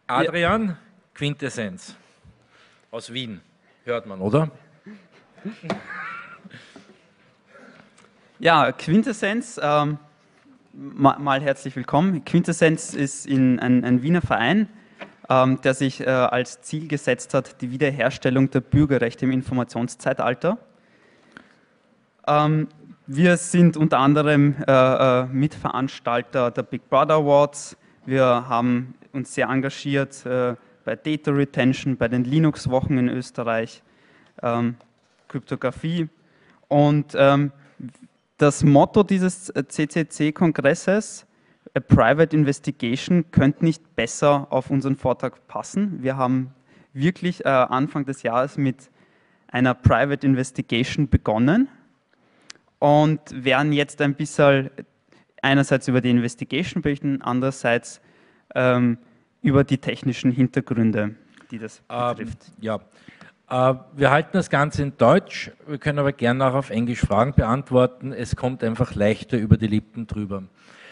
Adrian, Quintessenz aus Wien, hört man, oder? Ja, Quintessenz, mal herzlich willkommen. Quintessenz ist ein Wiener Verein, der sich als Ziel gesetzt hat, die Wiederherstellung der Bürgerrechte im Informationszeitalter. Wir sind unter anderem Mitveranstalter der Big Brother Awards. Wir haben uns sehr engagiert bei Data Retention, bei den Linux-Wochen in Österreich, Kryptographie. Und das Motto dieses CCC-Kongresses, A Private Investigation, könnte nicht besser auf unseren Vortrag passen. Wir haben wirklich Anfang des Jahres mit einer Private Investigation begonnen und werden jetzt ein bisschen einerseits über die Investigation berichten, andererseits über die technischen Hintergründe, die das betrifft. Ja. Wir halten das Ganze in Deutsch, wir können aber gerne auch auf Englisch Fragen beantworten. Es kommt einfach leichter über die Lippen drüber.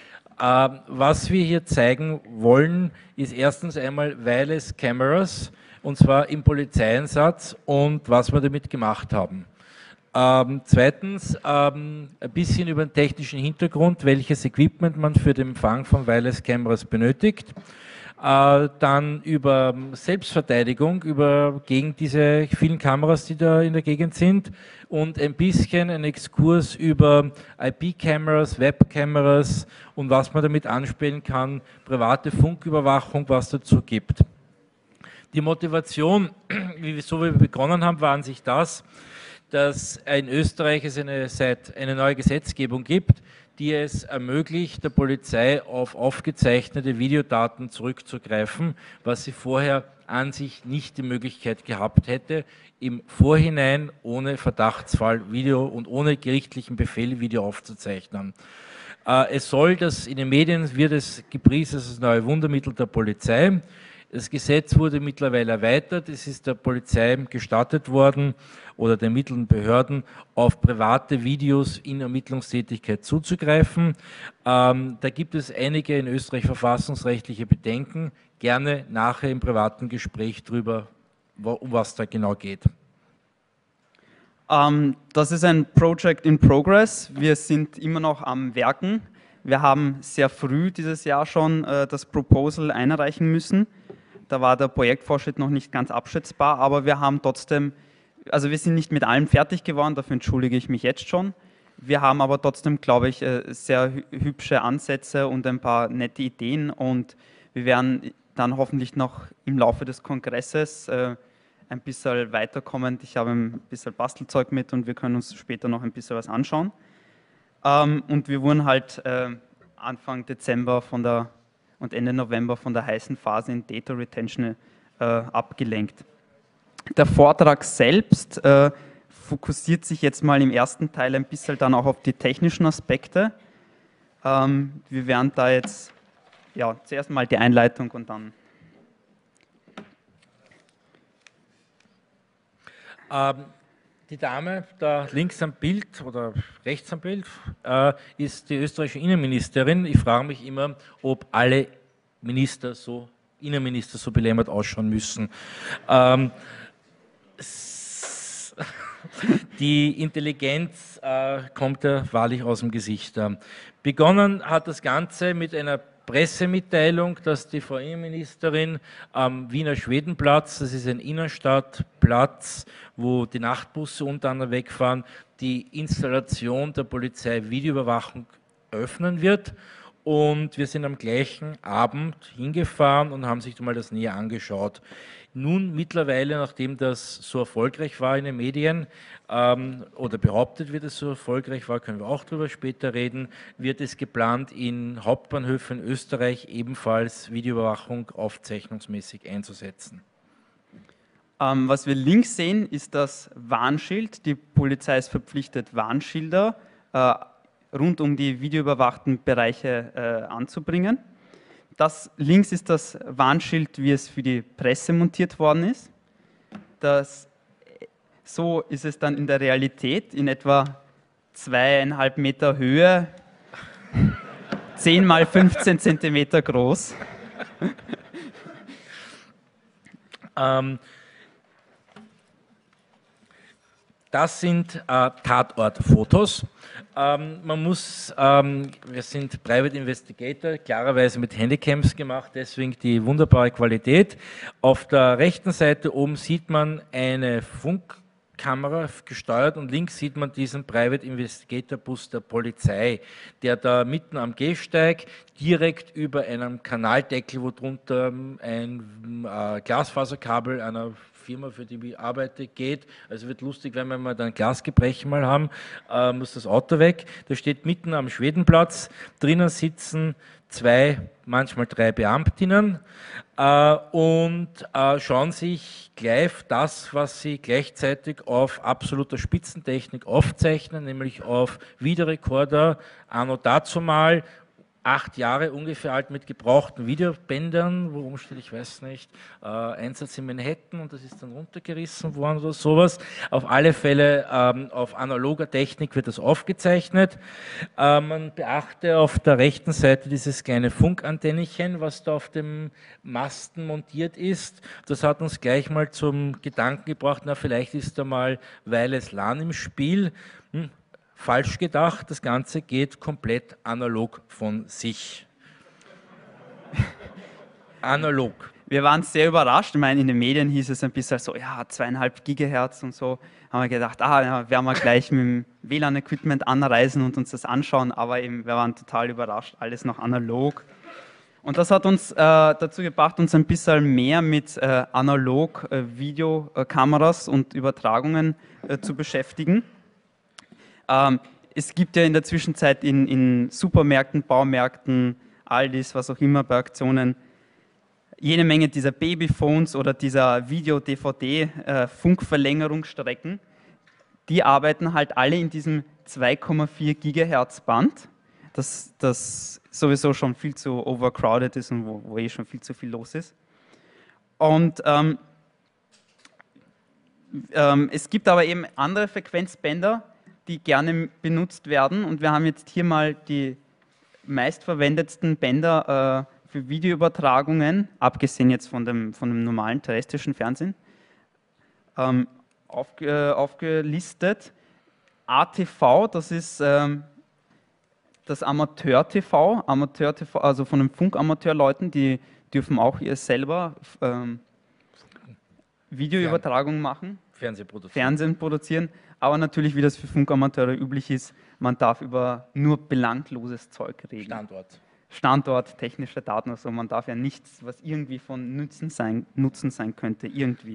Was wir hier zeigen wollen, ist erstens einmal Wireless Cameras, und zwar im Polizeieinsatz und was wir damit gemacht haben. Zweitens ein bisschen über den technischen Hintergrund, welches Equipment man für den Empfang von Wireless Cameras benötigt. Dann über Selbstverteidigung, gegen diese vielen Kameras, die da in der Gegend sind, und ein bisschen ein Exkurs über IP-Cameras, Webcameras und was man damit anspielen kann, private Funküberwachung, was dazu gibt. Die Motivation, wieso wir begonnen haben, war an sich das, dass in Österreich es eine neue Gesetzgebung gibt, die es ermöglicht, der Polizei auf aufgezeichnete Videodaten zurückzugreifen, was sie vorher an sich nicht die Möglichkeit gehabt hätte, im Vorhinein ohne Verdachtsfall Video und ohne gerichtlichen Befehl Video aufzuzeichnen. In den Medien wird es gepriesen als das neue Wundermittel der Polizei. Das Gesetz wurde mittlerweile erweitert, es ist der Polizei gestattet worden oder den ermittelnden Behörden auf private Videos in Ermittlungstätigkeit zuzugreifen. Da gibt es einige in Österreich verfassungsrechtliche Bedenken, gerne nachher im privaten Gespräch drüber, um was da genau geht. Das ist ein Project in Progress, wir sind immer noch am Werken. Wir haben sehr früh dieses Jahr schon das Proposal einreichen müssen. Da war der Projektfortschritt noch nicht ganz abschätzbar, aber wir haben trotzdem, also wir sind nicht mit allem fertig geworden, dafür entschuldige ich mich jetzt schon. Wir haben aber trotzdem, glaube ich, sehr hübsche Ansätze und ein paar nette Ideen, und wir werden dann hoffentlich noch im Laufe des Kongresses ein bisschen weiterkommen. Ich habe ein bisschen Bastelzeug mit und wir können uns später noch ein bisschen was anschauen. Und wir wurden halt Anfang Dezember und Ende November von der heißen Phase in Data Retention abgelenkt. Der Vortrag selbst fokussiert sich jetzt mal im ersten Teil ein bisschen dann auch auf die technischen Aspekte. Wir werden da jetzt zuerst mal die Einleitung und dann... Die Dame da links am Bild oder rechts am Bild ist die österreichische Innenministerin. Ich frage mich immer, ob alle Innenminister so belämmert ausschauen müssen. Die Intelligenz kommt ja wahrlich aus dem Gesicht. Begonnen hat das Ganze mit einer Pressemitteilung, dass die Frau Innenministerin am Wiener Schwedenplatz, das ist ein Innenstadtplatz, wo die Nachtbusse unter anderem wegfahren, die Installation der Polizei-Videoüberwachung eröffnen wird. Und wir sind am gleichen Abend hingefahren und haben sich mal das näher angeschaut. Nun mittlerweile, nachdem das so erfolgreich war in den Medien, oder behauptet wird, es so erfolgreich war, können wir auch darüber später reden, wird es geplant, in Hauptbahnhöfen in Österreich ebenfalls Videoüberwachung aufzeichnungsmäßig einzusetzen. Was wir links sehen, ist das Warnschild. Die Polizei ist verpflichtet, Warnschilder rund um die videoüberwachten Bereiche anzubringen. Das links ist das Warnschild, wie es für die Presse montiert worden ist. So ist es dann in der Realität, in etwa 2,5 Meter Höhe, 10 mal 15 Zentimeter groß. Das sind Tatortfotos. Wir sind Private Investigator, klarerweise mit Handycams gemacht, deswegen die wunderbare Qualität. Auf der rechten Seite oben sieht man eine Funkkamera gesteuert und links sieht man diesen Private Investigator Bus der Polizei, der da mitten am Gehsteig direkt über einem Kanaldeckel, wo drunter ein Glasfaserkabel einer Firma, für die ich arbeite, geht. Also wird lustig, wenn wir mal ein Glasgebrechen mal haben, muss das Auto weg. Das steht mitten am Schwedenplatz. Drinnen sitzen 2, manchmal 3 Beamtinnen und schauen sich live das, was sie gleichzeitig auf absoluter Spitzentechnik aufzeichnen, nämlich auf Videorekorder, anno dazumal, 8 Jahre ungefähr alt, mit gebrauchten Videobändern, worum steht, ich weiß nicht, Einsatz in Manhattan und das ist dann runtergerissen worden oder sowas. Auf alle Fälle auf analoger Technik wird das aufgezeichnet. Man beachte auf der rechten Seite dieses kleine Funkantennchen, was da auf dem Masten montiert ist. Das hat uns gleich mal zum Gedanken gebracht, na vielleicht ist da mal Wireless LAN im Spiel. Falsch gedacht, das Ganze geht komplett analog von sich. Analog. Wir waren sehr überrascht. Ich meine, in den Medien hieß es ein bisschen so, ja, 2,5 Gigahertz und so. Haben wir gedacht, ja, werden wir gleich mit dem WLAN-Equipment anreisen und uns das anschauen. Aber eben, wir waren total überrascht, alles noch analog. Und das hat uns dazu gebracht, uns ein bisschen mehr mit analog Videokameras und Übertragungen zu beschäftigen. Es gibt ja in der Zwischenzeit in Supermärkten, Baumärkten, Aldis, was auch immer, bei Aktionen, jede Menge dieser Babyphones oder dieser Video-DVD-Funkverlängerungsstrecken. Die arbeiten halt alle in diesem 2,4 Gigahertz Band, das sowieso schon viel zu overcrowded ist und wo schon viel zu viel los ist. Und es gibt aber eben andere Frequenzbänder, die gerne benutzt werden, und wir haben jetzt hier mal die meistverwendetsten Bänder für Videoübertragungen, abgesehen jetzt von dem normalen terrestrischen Fernsehen, aufgelistet. ATV, das ist das Amateur-TV, also von den Funkamateurleuten, die dürfen auch selber Videoübertragung machen. Fernsehen produzieren, aber natürlich, wie das für Funkamateure üblich ist, man darf über nur belangloses Zeug reden. Standort, technische Daten, also man darf ja nichts, was irgendwie von Nutzen sein könnte, irgendwie.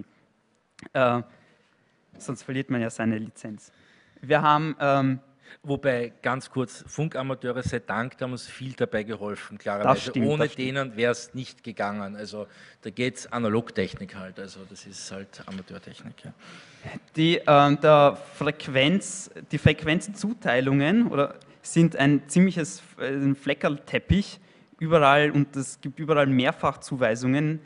Sonst verliert man ja seine Lizenz. Wir haben wobei, ganz kurz, Funkamateure, sei Dank, da haben uns viel dabei geholfen, klarerweise. Ohne denen wäre es nicht gegangen. Also da geht es Analogtechnik halt, also das ist halt Amateurtechnik. Ja. Die Frequenzzuteilungen sind ein ziemliches Fleckerlteppich überall, und es gibt überall Mehrfachzuweisungen.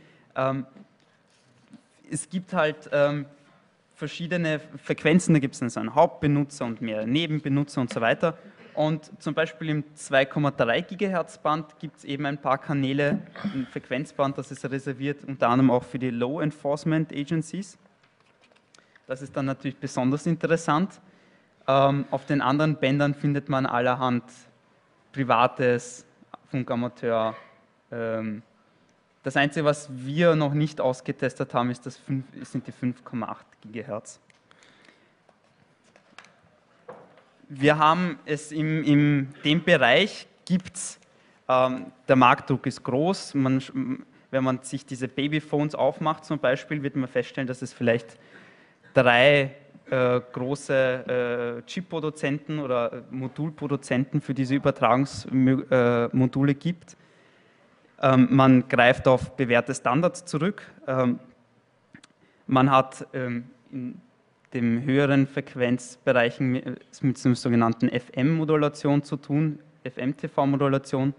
Es gibt halt verschiedene Frequenzen, da gibt es dann so einen Hauptbenutzer und mehrere Nebenbenutzer und so weiter. Und zum Beispiel im 2,3 Gigahertz Band gibt es eben ein paar Kanäle, ein Frequenzband, das ist reserviert unter anderem auch für die Law Enforcement Agencies. Das ist dann natürlich besonders interessant. Auf den anderen Bändern findet man allerhand Privates, Funkamateur. Das Einzige, was wir noch nicht ausgetestet haben, sind die 5,8 Gigahertz. Wir haben es in dem Bereich, der Marktdruck ist groß. Wenn man sich diese Babyphones aufmacht zum Beispiel, wird man feststellen, dass es vielleicht 3 große Chip-Produzenten oder Modulproduzenten für diese Übertragungsmodule gibt. Man greift auf bewährte Standards zurück. Man hat in den höheren Frequenzbereichen mit dem sogenannten FM-Modulation zu tun, FM-TV-Modulation.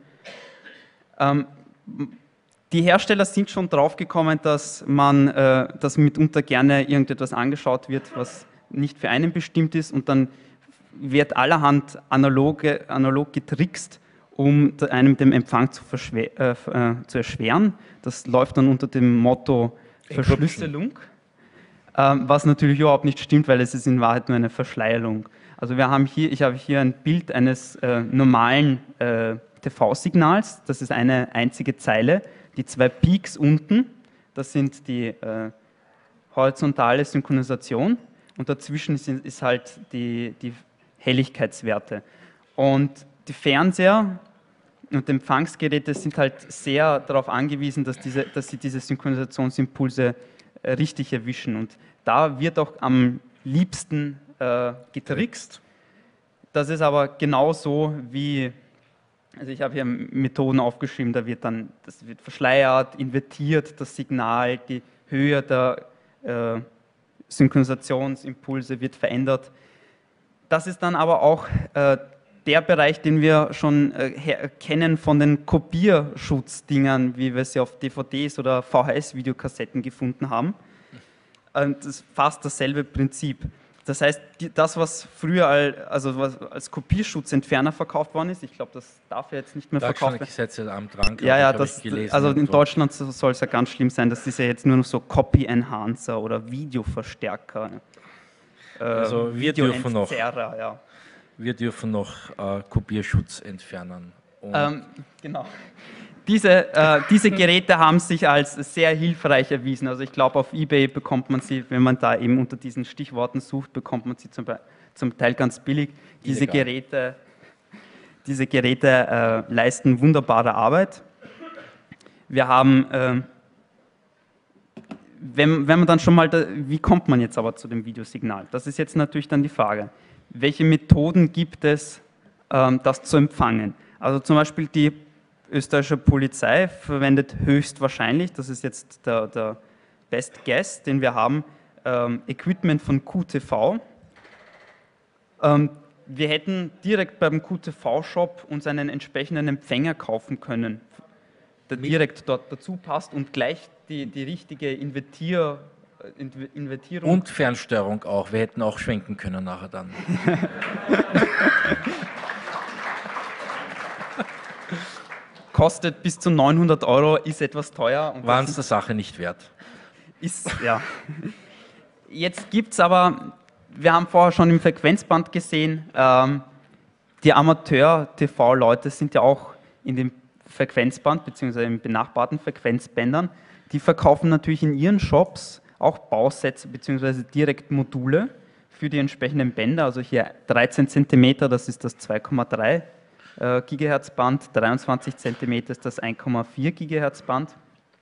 Die Hersteller sind schon drauf gekommen, dass mitunter gerne irgendetwas angeschaut wird, was nicht für einen bestimmt ist, und dann wird allerhand analog getrickst, um einem den Empfang zu erschweren. Das läuft dann unter dem Motto Verschlüsselung, was natürlich überhaupt nicht stimmt, weil es ist in Wahrheit nur eine Verschleierung. Also ich habe hier ein Bild eines normalen TV-Signals, das ist eine einzige Zeile, die 2 Peaks unten, das sind die horizontale Synchronisation und dazwischen ist halt die Helligkeitswerte. Und die Fernseher und Empfangsgeräte sind halt sehr darauf angewiesen, dass sie diese Synchronisationsimpulse richtig erwischen. Und da wird auch am liebsten getrickst. Das ist aber genauso wie, also ich habe hier Methoden aufgeschrieben, das wird verschleiert, invertiert das Signal, die Höhe der Synchronisationsimpulse wird verändert. Das ist dann aber auch der Bereich, den wir schon kennen von den Kopierschutzdingern, wie wir sie auf DVDs oder VHS-Videokassetten gefunden haben. Das ist fast dasselbe Prinzip. Das heißt, das, was früher als Kopierschutzentferner verkauft worden ist, ich glaube, das darf ja jetzt nicht mehr verkauft werden. Ja, also in Deutschland soll es ja ganz schlimm sein, das ist ja jetzt nur noch so Copy-Enhancer oder Videoverstärker. Also wir dürfen noch, ja. Wir dürfen noch Kopierschutz entfernen. Genau. Diese Geräte haben sich als sehr hilfreich erwiesen. Also ich glaube, auf eBay bekommt man sie, wenn man da eben unter diesen Stichworten sucht, bekommt man sie zum Teil ganz billig. Diese Geräte leisten wunderbare Arbeit. Wir haben, wenn man dann schon mal, wie kommt man jetzt aber zu dem Videosignal? Das ist jetzt natürlich dann die Frage. Welche Methoden gibt es, das zu empfangen? Also zum Beispiel die österreichische Polizei verwendet höchstwahrscheinlich, das ist jetzt der Best Guess, den wir haben, Equipment von QTV. Wir hätten direkt beim QTV-Shop uns einen entsprechenden Empfänger kaufen können, der direkt dort dazu passt und gleich die richtige Invertierung. Und Fernsteuerung auch, wir hätten auch schwenken können nachher dann. Kostet bis zu 900 €, ist etwas teuer. War uns der Sache nicht wert. Ja. Jetzt gibt es aber, wir haben vorher schon im Frequenzband gesehen, die Amateur-TV-Leute sind ja auch in dem Frequenzband bzw. in benachbarten Frequenzbändern. Die verkaufen natürlich in ihren Shops auch Bausätze bzw. direkt Module für die entsprechenden Bänder. Also hier 13 cm, das ist das 2,3 GHz Band, 23 cm ist das 1,4 GHz Band.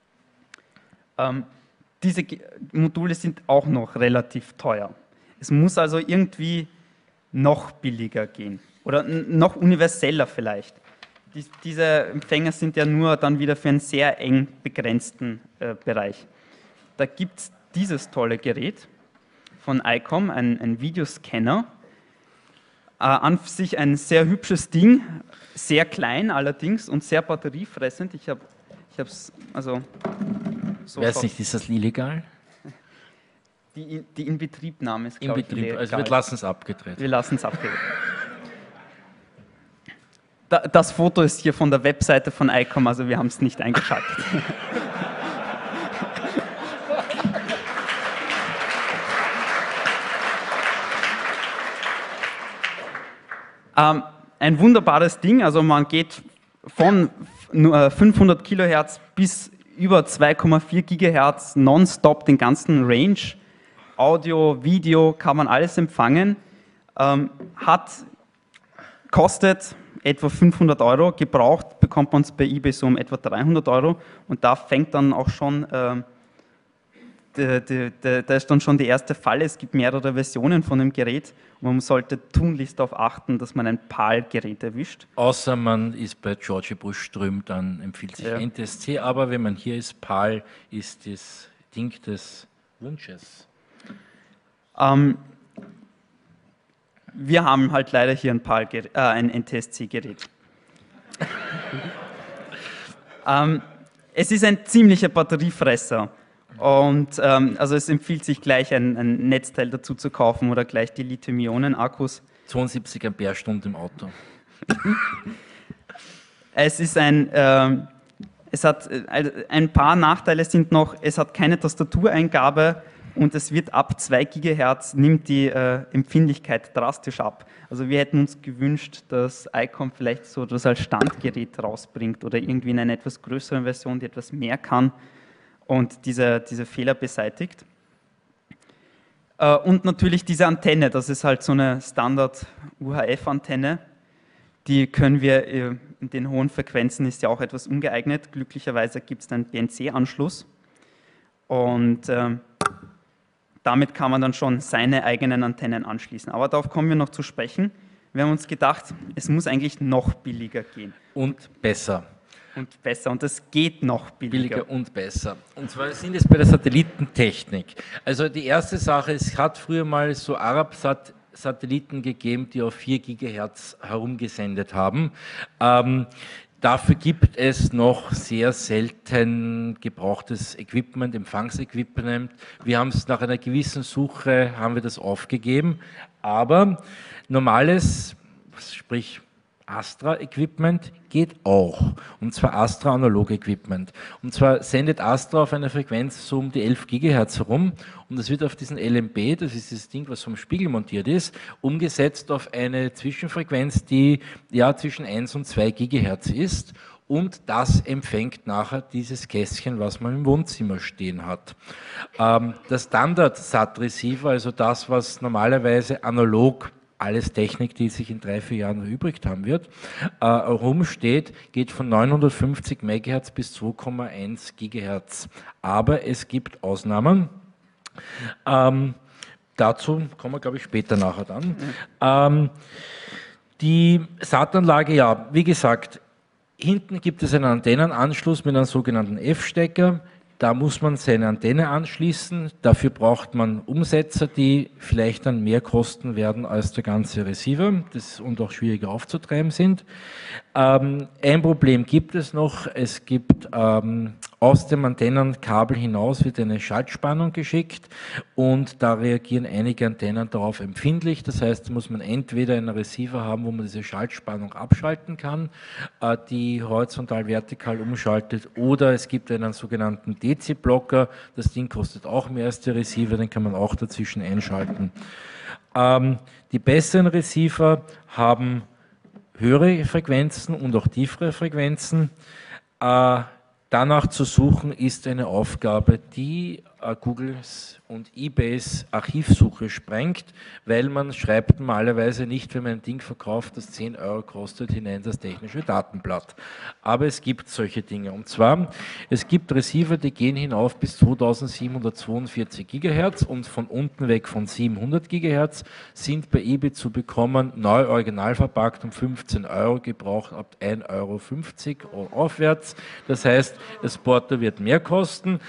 Diese Module sind auch noch relativ teuer. Es muss also irgendwie noch billiger gehen oder noch universeller vielleicht. Diese Empfänger sind ja nur dann wieder für einen sehr eng begrenzten Bereich. Da gibt es dieses tolle Gerät von ICOM, ein Videoscanner. An sich ein sehr hübsches Ding, sehr klein allerdings und sehr batteriefressend. Ich habe es also so. Weiß nicht, ist das illegal? Die Inbetriebnahme ist, glaube ich, illegal. Also wir lassen es abgedreht. Wir lassen es abgedreht. Das Foto ist hier von der Webseite von ICOM, also wir haben es nicht eingeschaltet. Ein wunderbares Ding, also man geht von 500 Kilohertz bis über 2,4 Gigahertz nonstop den ganzen Range. Audio, Video, kann man alles empfangen. Kostet etwa 500 €, gebraucht bekommt man es bei eBay so um etwa 300 € und da fängt dann auch schon, da ist dann schon die erste Falle. Es gibt mehrere Versionen von dem Gerät und man sollte tunlichst darauf achten, dass man ein PAL-Gerät erwischt. Außer man ist bei Georgi Busch-Ström, dann empfiehlt sich NTSC, aber wenn man hier ist, PAL ist das Ding des Wunsches. Wir haben halt leider hier ein NTSC-Gerät. Es ist ein ziemlicher Batteriefresser und also es empfiehlt sich gleich ein Netzteil dazu zu kaufen oder gleich die Lithium-Ionen-Akkus. 72 Ampere-Stunden im Auto. Es ist ein Es hat ein paar Nachteile sind noch, es hat keine Tastatureingabe und es wird ab 2 GHz nimmt die Empfindlichkeit drastisch ab. Also wir hätten uns gewünscht, dass ICOM vielleicht so das als Standgerät rausbringt oder irgendwie in einer etwas größeren Version, die etwas mehr kann und diese Fehler beseitigt. Und natürlich diese Antenne, das ist halt so eine Standard-UHF-Antenne. Die können wir in den hohen Frequenzen, ist ja auch etwas ungeeignet. Glücklicherweise gibt es einen BNC-Anschluss. Und damit kann man dann schon seine eigenen Antennen anschließen. Aber darauf kommen wir noch zu sprechen. Wir haben uns gedacht, es muss eigentlich noch billiger gehen. Und besser. Und besser. Und es geht noch billiger. Billiger und besser. Und zwar sind es bei der Satellitentechnik. Also die erste Sache, es hat früher mal so Arabsat-Satelliten gegeben, die auf 4 GHz herumgesendet haben. Dafür gibt es noch sehr selten gebrauchtes Equipment, Empfangsequipment. Wir haben es nach einer gewissen Suche, haben wir das aufgegeben. Aber normales, sprich Astra-Equipment geht auch, und zwar Astra-Analog-Equipment. Und zwar sendet Astra auf einer Frequenz so um die 11 GHz herum und es wird auf diesen LMB, das ist das Ding, was vom Spiegel montiert ist, umgesetzt auf eine Zwischenfrequenz, die ja zwischen 1 und 2 GHz ist. Und das empfängt nachher dieses Kästchen, was man im Wohnzimmer stehen hat. Der Standard-SAT-Receiver, also das, was normalerweise analog alles Technik, die sich in 3-4 Jahren erübrigt haben wird, rumsteht, geht von 950 MHz bis 2,1 GHz. Aber es gibt Ausnahmen. Dazu kommen wir, glaube ich, später nachher dann. Die SAT-Anlage, ja, wie gesagt, hinten gibt es einen Antennenanschluss mit einem sogenannten F-Stecker. Da muss man seine Antenne anschließen. Dafür braucht man Umsetzer, die vielleicht dann mehr kosten werden als der ganze Receiver und auch schwieriger aufzutreiben sind. Ein Problem gibt es noch. Es gibt aus dem Antennenkabel hinaus wird eine Schaltspannung geschickt und da reagieren einige Antennen darauf empfindlich. Das heißt, da muss man entweder einen Receiver haben, wo man diese Schaltspannung abschalten kann, die horizontal-vertikal umschaltet, oder es gibt einen sogenannten DC-Blocker. Das Ding kostet auch mehr als der Receiver, den kann man auch dazwischen einschalten. Die besseren Receiver haben höhere Frequenzen und auch tiefere Frequenzen. Danach zu suchen ist eine Aufgabe, die Googles und eBays Archivsuche sprengt, weil man schreibt normalerweise nicht, wenn man ein Ding verkauft, das 10 Euro kostet, hinein das technische Datenblatt. Aber es gibt solche Dinge. Und zwar, es gibt Receiver, die gehen hinauf bis 2742 GHz und von unten weg von 700 GHz sind bei eBay zu bekommen, neu original verpackt um 15 Euro, gebraucht ab 1,50 Euro aufwärts. Das heißt, das Porto wird mehr kosten.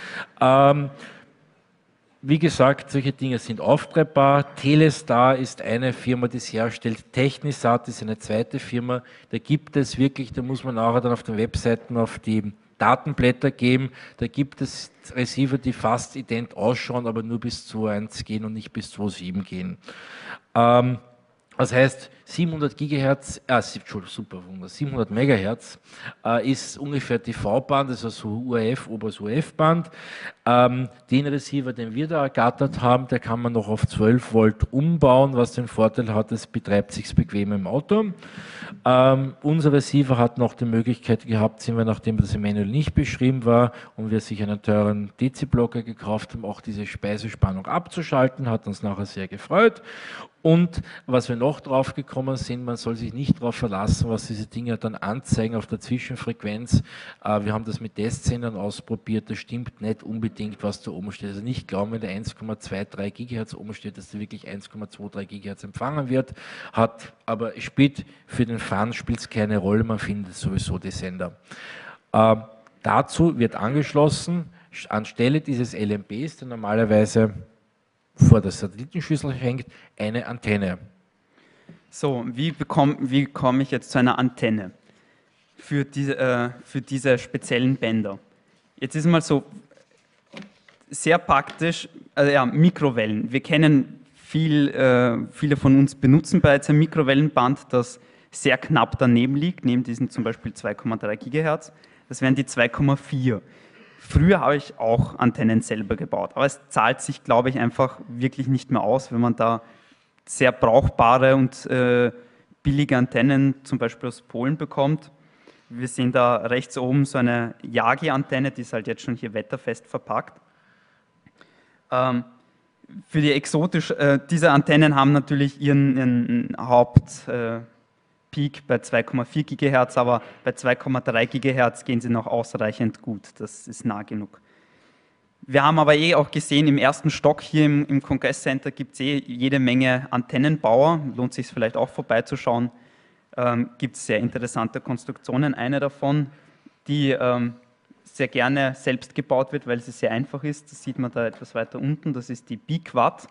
Wie gesagt, solche Dinge sind auftreibbar. Telestar ist eine Firma, die es herstellt. Technisat ist eine zweite Firma. Da gibt es wirklich, da muss man nachher dann auf den Webseiten auf die Datenblätter geben. Da gibt es Receiver, die fast ident ausschauen, aber nur bis 2.1 gehen und nicht bis 2.7 gehen. Das heißt, 700 GHz, 700 MHz ist ungefähr die V-Band, also so UHF, oberes UHF-Band. Den Receiver, den wir da ergattert haben, der kann man noch auf 12 Volt umbauen, was den Vorteil hat, es betreibt sich bequem im Auto. Unser Receiver hat noch die Möglichkeit gehabt, nachdem das im Manual nicht beschrieben war und wir sich einen teuren DC-Blocker gekauft haben, auch diese Speisespannung abzuschalten, hat uns nachher sehr gefreut. Und was wir noch drauf gekommen sind, man soll sich nicht darauf verlassen, was diese Dinge dann anzeigen auf der Zwischenfrequenz. Wir haben das mit Testsendern ausprobiert, das stimmt nicht unbedingt, was da oben steht. Also nicht glauben, wenn der 1,23 GHz oben steht, dass der wirklich 1,23 GHz empfangen wird, aber spielt für den Fun spielt es keine Rolle, man findet sowieso die Sender. Dazu wird angeschlossen, anstelle dieses LMBs, der normalerweise vor der Satellitenschüssel hängt, eine Antenne. So, wie komme ich jetzt zu einer Antenne für diese speziellen Bänder? Jetzt ist mal so sehr praktisch, also ja, Mikrowellen. Wir kennen viele von uns benutzen bereits ein Mikrowellenband, das sehr knapp daneben liegt, neben diesen zum Beispiel 2,3 GHz. Das wären die 2,4. Früher habe ich auch Antennen selber gebaut, aber es zahlt sich, glaube ich, einfach wirklich nicht mehr aus, wenn man da sehr brauchbare und billige Antennen zum Beispiel aus Polen bekommt. Wir sehen da rechts oben so eine Yagi-Antenne, die ist halt jetzt schon hier wetterfest verpackt. Für die diese Antennen haben natürlich ihren Hauptpeak bei 2,4 GHz, aber bei 2,3 GHz gehen sie noch ausreichend gut. Das ist nah genug. Wir haben aber auch gesehen, im ersten Stock hier im Kongresscenter gibt es jede Menge Antennenbauer. Lohnt sich vielleicht auch vorbeizuschauen. Gibt es sehr interessante Konstruktionen. Eine davon, die sehr gerne selbst gebaut wird, weil sie sehr einfach ist. Das sieht man da etwas weiter unten. Das ist die B-Quad.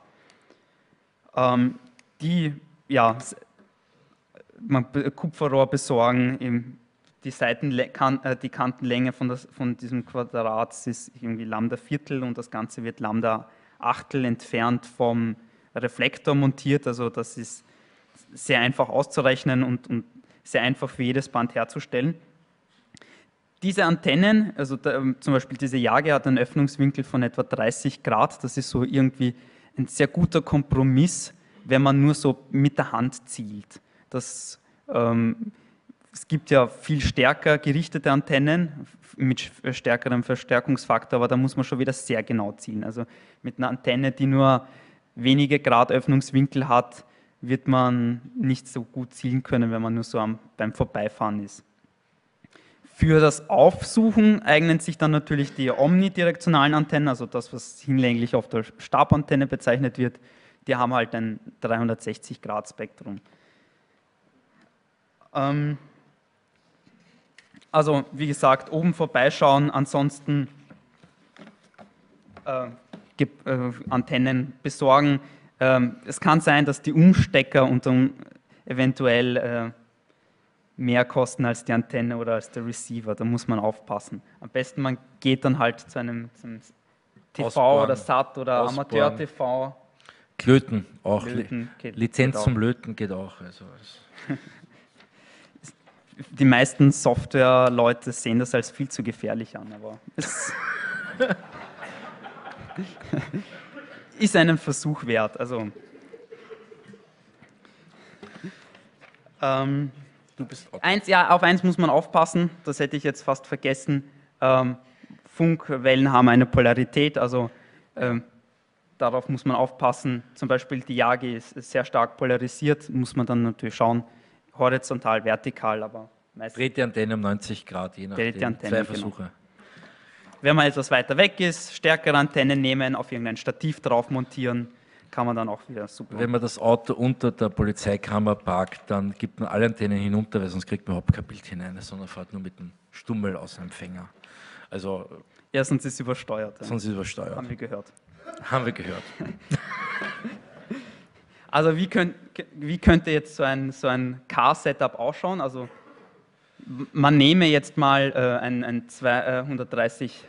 Kupferrohr besorgen. Die Kantenlänge von diesem Quadrat ist irgendwie Lambda Viertel und das Ganze wird Lambda Achtel entfernt vom Reflektor montiert. Also das ist sehr einfach auszurechnen und sehr einfach für jedes Band herzustellen. Diese Antennen, also zum Beispiel diese Yagi hat einen Öffnungswinkel von etwa 30 Grad. Das ist so irgendwie ein sehr guter Kompromiss, wenn man nur so mit der Hand zielt. Es gibt ja viel stärker gerichtete Antennen mit stärkerem Verstärkungsfaktor, aber da muss man schon wieder sehr genau zielen. Also mit einer Antenne, die nur wenige Grad Öffnungswinkel hat, wird man nicht so gut zielen können, wenn man nur so beim Vorbeifahren ist. Für das Aufsuchen eignen sich dann natürlich die omnidirektionalen Antennen, also das, was hinlänglich auf der Stabantenne bezeichnet wird. Die haben halt ein 360-Grad-Spektrum. Also wie gesagt, oben vorbeischauen, ansonsten Antennen besorgen. Es kann sein, dass die Umstecker eventuell mehr kosten als die Antenne oder als der Receiver. Da muss man aufpassen. Am besten man geht dann halt zu einem TV Ausbauen, oder SAT oder Amateur-TV. Löten auch. Löten Lizenz geht zum Löten geht auch. Also die meisten Software-Leute sehen das als viel zu gefährlich an, aber es ist einen Versuch wert. Also, du bist auf eins muss man aufpassen, das hätte ich jetzt fast vergessen. Funkwellen haben eine Polarität, also darauf muss man aufpassen. Zum Beispiel die Yagi ist sehr stark polarisiert, muss man dann natürlich schauen, horizontal, vertikal, aber meistens. Dreht die Antenne um 90 Grad, je nachdem. Zwei Versuche. Genau. Wenn man etwas weiter weg ist, stärkere Antennen nehmen, auf irgendein Stativ drauf montieren, kann man dann auch wieder super. Wenn man das Auto unter der Polizeikammer parkt, dann gibt man alle Antennen hinunter, weil sonst kriegt man überhaupt kein Bild hinein, sondern fährt nur mit dem Stummel aus dem Empfänger. Also, ja, sonst ist es übersteuert. Sonst ist es übersteuert. Haben wir gehört. Haben wir gehört. Also wie könnte jetzt so ein Car-Setup ausschauen? Also man nehme jetzt mal ein 230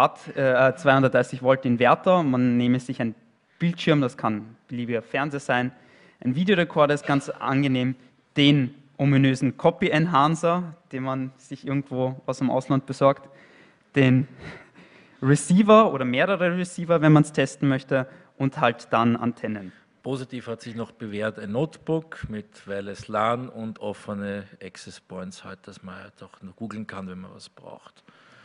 Volt Inverter, man nehme sich einen Bildschirm, das kann beliebiger Fernseher sein, ein Videorekorder ist ganz angenehm, den ominösen Copy Enhancer, den man sich irgendwo aus dem Ausland besorgt, den Receiver oder mehrere Receiver, wenn man es testen möchte, und halt dann Antennen. Positiv hat sich noch bewährt ein Notebook mit Wireless LAN und offene Access Points, halt, dass man halt auch nur googeln kann, wenn man was braucht.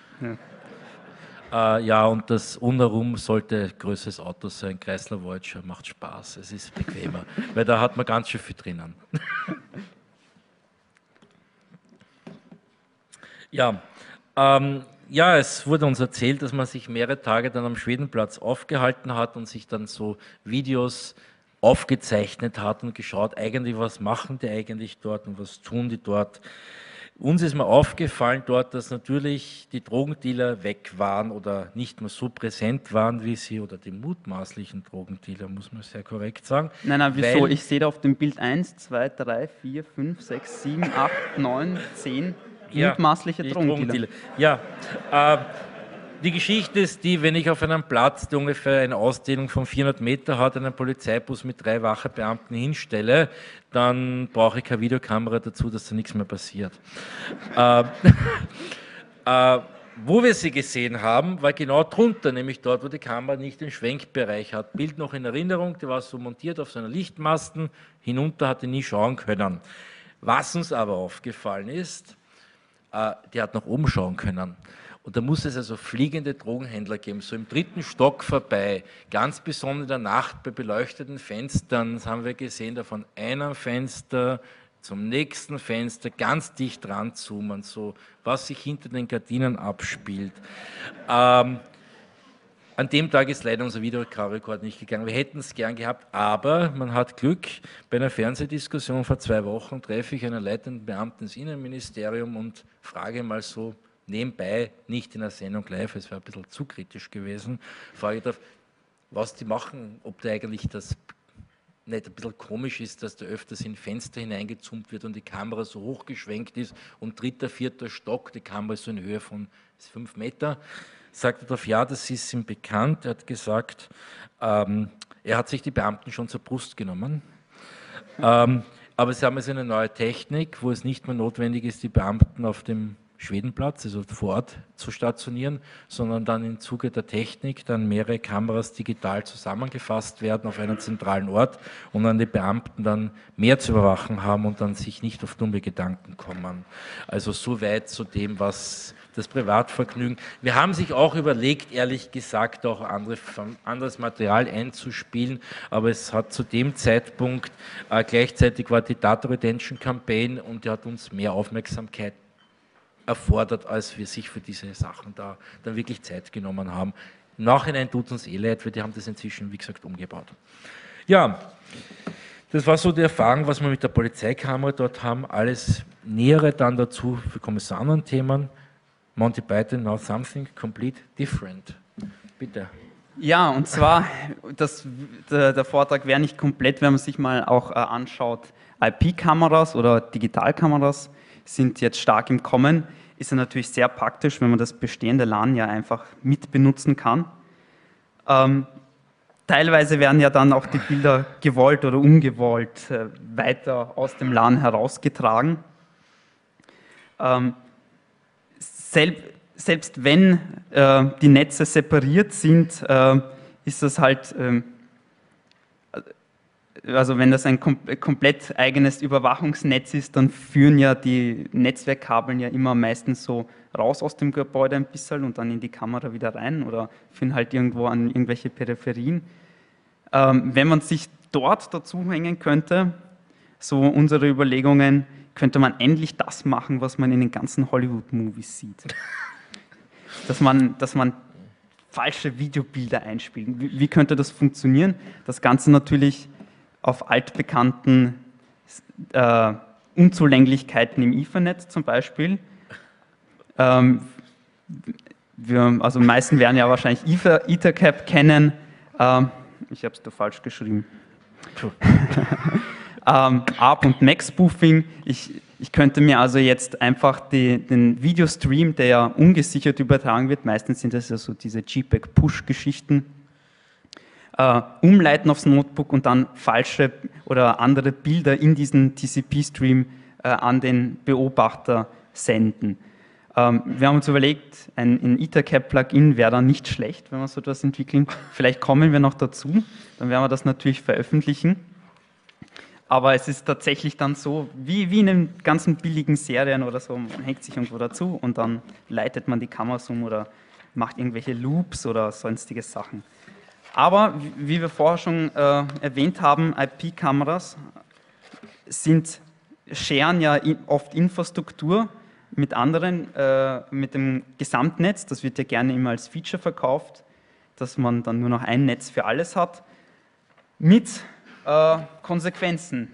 Ja, und das Unherum sollte größeres Auto sein, Chrysler Voyager, macht Spaß, es ist bequemer, weil da hat man ganz schön viel drinnen. Ja, ja, es wurde uns erzählt, dass man sich mehrere Tage dann am Schwedenplatz aufgehalten hat und sich dann so Videos aufgezeichnet hat und geschaut, eigentlich was machen die eigentlich dort und was tun die dort. Uns ist mal aufgefallen dort, dass natürlich die Drogendealer weg waren oder nicht mehr so präsent waren, wie sie, oder die mutmaßlichen Drogendealer, muss man sehr korrekt sagen. Nein, wieso? Ich sehe da auf dem Bild 1, 2, 3, 4, 5, 6, 7, 8, 9, 10 mutmaßliche Drogendealer. Ja, die Geschichte ist die, wenn ich auf einem Platz, der ungefähr eine Ausdehnung von 400 Meter hat, einen Polizeibus mit 3 Wachebeamten hinstelle, dann brauche ich keine Videokamera dazu, dass da nichts mehr passiert. Wo wir sie gesehen haben, war genau drunter, nämlich dort, wo die Kamera nicht den Schwenkbereich hat. Bild noch in Erinnerung, die war so montiert auf so einer Lichtmasten, hinunter hatte nie schauen können. Was uns aber aufgefallen ist, die hat nach oben schauen können. Und da muss es also fliegende Drogenhändler geben, so im 3. Stock vorbei, ganz besonders in der Nacht bei beleuchteten Fenstern, das haben wir gesehen, da von einem Fenster zum nächsten Fenster ganz dicht ranzoomen, so was sich hinter den Gardinen abspielt. An dem Tag ist leider unser Videorekord nicht gegangen. Wir hätten es gern gehabt, aber man hat Glück. Bei einer Fernsehdiskussion vor 2 Wochen treffe ich einen leitenden Beamten ins Innenministerium und frage mal so nebenbei, nicht in der Sendung live, es wäre ein bisschen zu kritisch gewesen, frage ich, was die machen, ob da eigentlich das nicht ein bisschen komisch ist, dass da öfters in Fenster hineingezoomt wird und die Kamera so hochgeschwenkt ist und 3., 4. Stock, die Kamera ist so in Höhe von 5 Meter. Sagt er darauf, ja, das ist ihm bekannt. Er hat gesagt, er hat sich die Beamten schon zur Brust genommen. Aber sie haben jetzt eine neue Technik, wo es nicht mehr notwendig ist, die Beamten auf dem Schwedenplatz, also vor Ort zu stationieren, sondern dann im Zuge der Technik dann mehrere Kameras digital zusammengefasst werden auf einen zentralen Ort und dann die Beamten dann mehr zu überwachen haben und dann sich nicht auf dumme Gedanken kommen. Also soweit zu dem, was das Privatvergnügen. Wir haben sich auch überlegt, ehrlich gesagt, auch anderes Material einzuspielen, aber es hat zu dem Zeitpunkt, gleichzeitig war die Data Retention Campaign und die hat uns mehr Aufmerksamkeit erfordert, als wir sich für diese Sachen da dann wirklich Zeit genommen haben. Im Nachhinein tut uns leid, weil die haben das inzwischen, wie gesagt, umgebaut. Ja, das war so die Erfahrung, was wir mit der Polizeikamera dort haben. Alles Nähere dann dazu, wir kommen zu anderen Themen. Monty Python, now something complete different. Bitte. Ja, und zwar, der Vortrag wäre nicht komplett, wenn man sich mal auch anschaut, IP-Kameras oder Digitalkameras sind jetzt stark im Kommen. Ist ja natürlich sehr praktisch, wenn man das bestehende LAN ja einfach mit benutzen kann. Teilweise werden ja dann auch die Bilder gewollt oder ungewollt weiter aus dem LAN herausgetragen. Selbst wenn die Netze separiert sind, ist das halt, also wenn das ein komplett eigenes Überwachungsnetz ist, dann führen ja die Netzwerkkabeln ja immer meistens so raus aus dem Gebäude ein bisschen und dann in die Kamera wieder rein oder führen halt irgendwo an irgendwelche Peripherien. Wenn man sich dort dazu hängen könnte, so unsere Überlegungen, könnte man endlich das machen, was man in den ganzen Hollywood-Movies sieht. Dass man falsche Videobilder einspielt. Wie könnte das funktionieren? Das Ganze natürlich auf altbekannten Unzulänglichkeiten im Ethernet zum Beispiel. Also die meisten werden ja wahrscheinlich Ethercap kennen. Ich habe es da falsch geschrieben. ARP und Max-Spoofing. Ich könnte mir also jetzt einfach den Videostream, der ja ungesichert übertragen wird, meistens sind das ja so diese JPEG-Push-Geschichten, umleiten aufs Notebook und dann falsche oder andere Bilder in diesen TCP-Stream an den Beobachter senden. Wir haben uns überlegt, ein EtherCap-Plugin wäre dann nicht schlecht, wenn wir so etwas entwickeln. Vielleicht kommen wir noch dazu, dann werden wir das natürlich veröffentlichen. Aber es ist tatsächlich dann so, wie in den ganzen billigen Serien oder so, man hängt sich irgendwo dazu und dann leitet man die Kameras um oder macht irgendwelche Loops oder sonstige Sachen. Aber wie wir vorher schon erwähnt haben, IP-Kameras scheren ja oft Infrastruktur mit anderen, mit dem Gesamtnetz. Das wird ja gerne immer als Feature verkauft, dass man dann nur noch ein Netz für alles hat, mit Konsequenzen.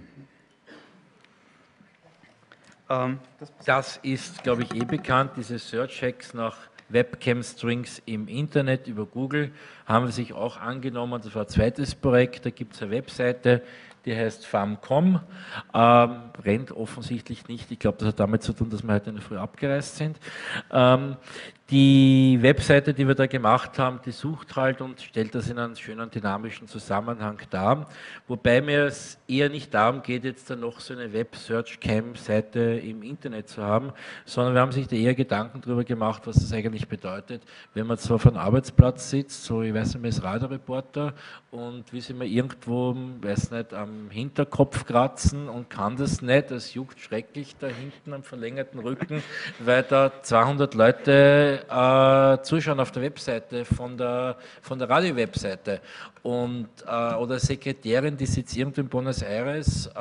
Das ist, glaube ich, bekannt, diese Search-Hacks nach Webcam-Strings im Internet über Google haben wir sich auch angenommen. Das war ein zweites Projekt, da gibt es eine Webseite, die heißt Famcom, rennt offensichtlich nicht. Ich glaube, das hat damit zu tun, dass wir heute in der Früh abgereist sind. Die Webseite, die wir da gemacht haben, die sucht halt und stellt das in einem schönen dynamischen Zusammenhang dar, wobei mir es eher nicht darum geht, jetzt dann noch so eine Web-Search-Cam-Seite im Internet zu haben, sondern wir haben sich da eher Gedanken darüber gemacht, was das eigentlich bedeutet, wenn man zwar auf einem Arbeitsplatz sitzt, so ich weiß nicht, man ist Radioreporter und will sich mal irgendwo, weiß nicht, am Hinterkopf kratzen und kann das nicht, das juckt schrecklich da hinten am verlängerten Rücken, weil da 200 Leute zuschauen auf der Webseite von der Radio-Webseite und oder Sekretärin, die sitzt irgendwo in Buenos Aires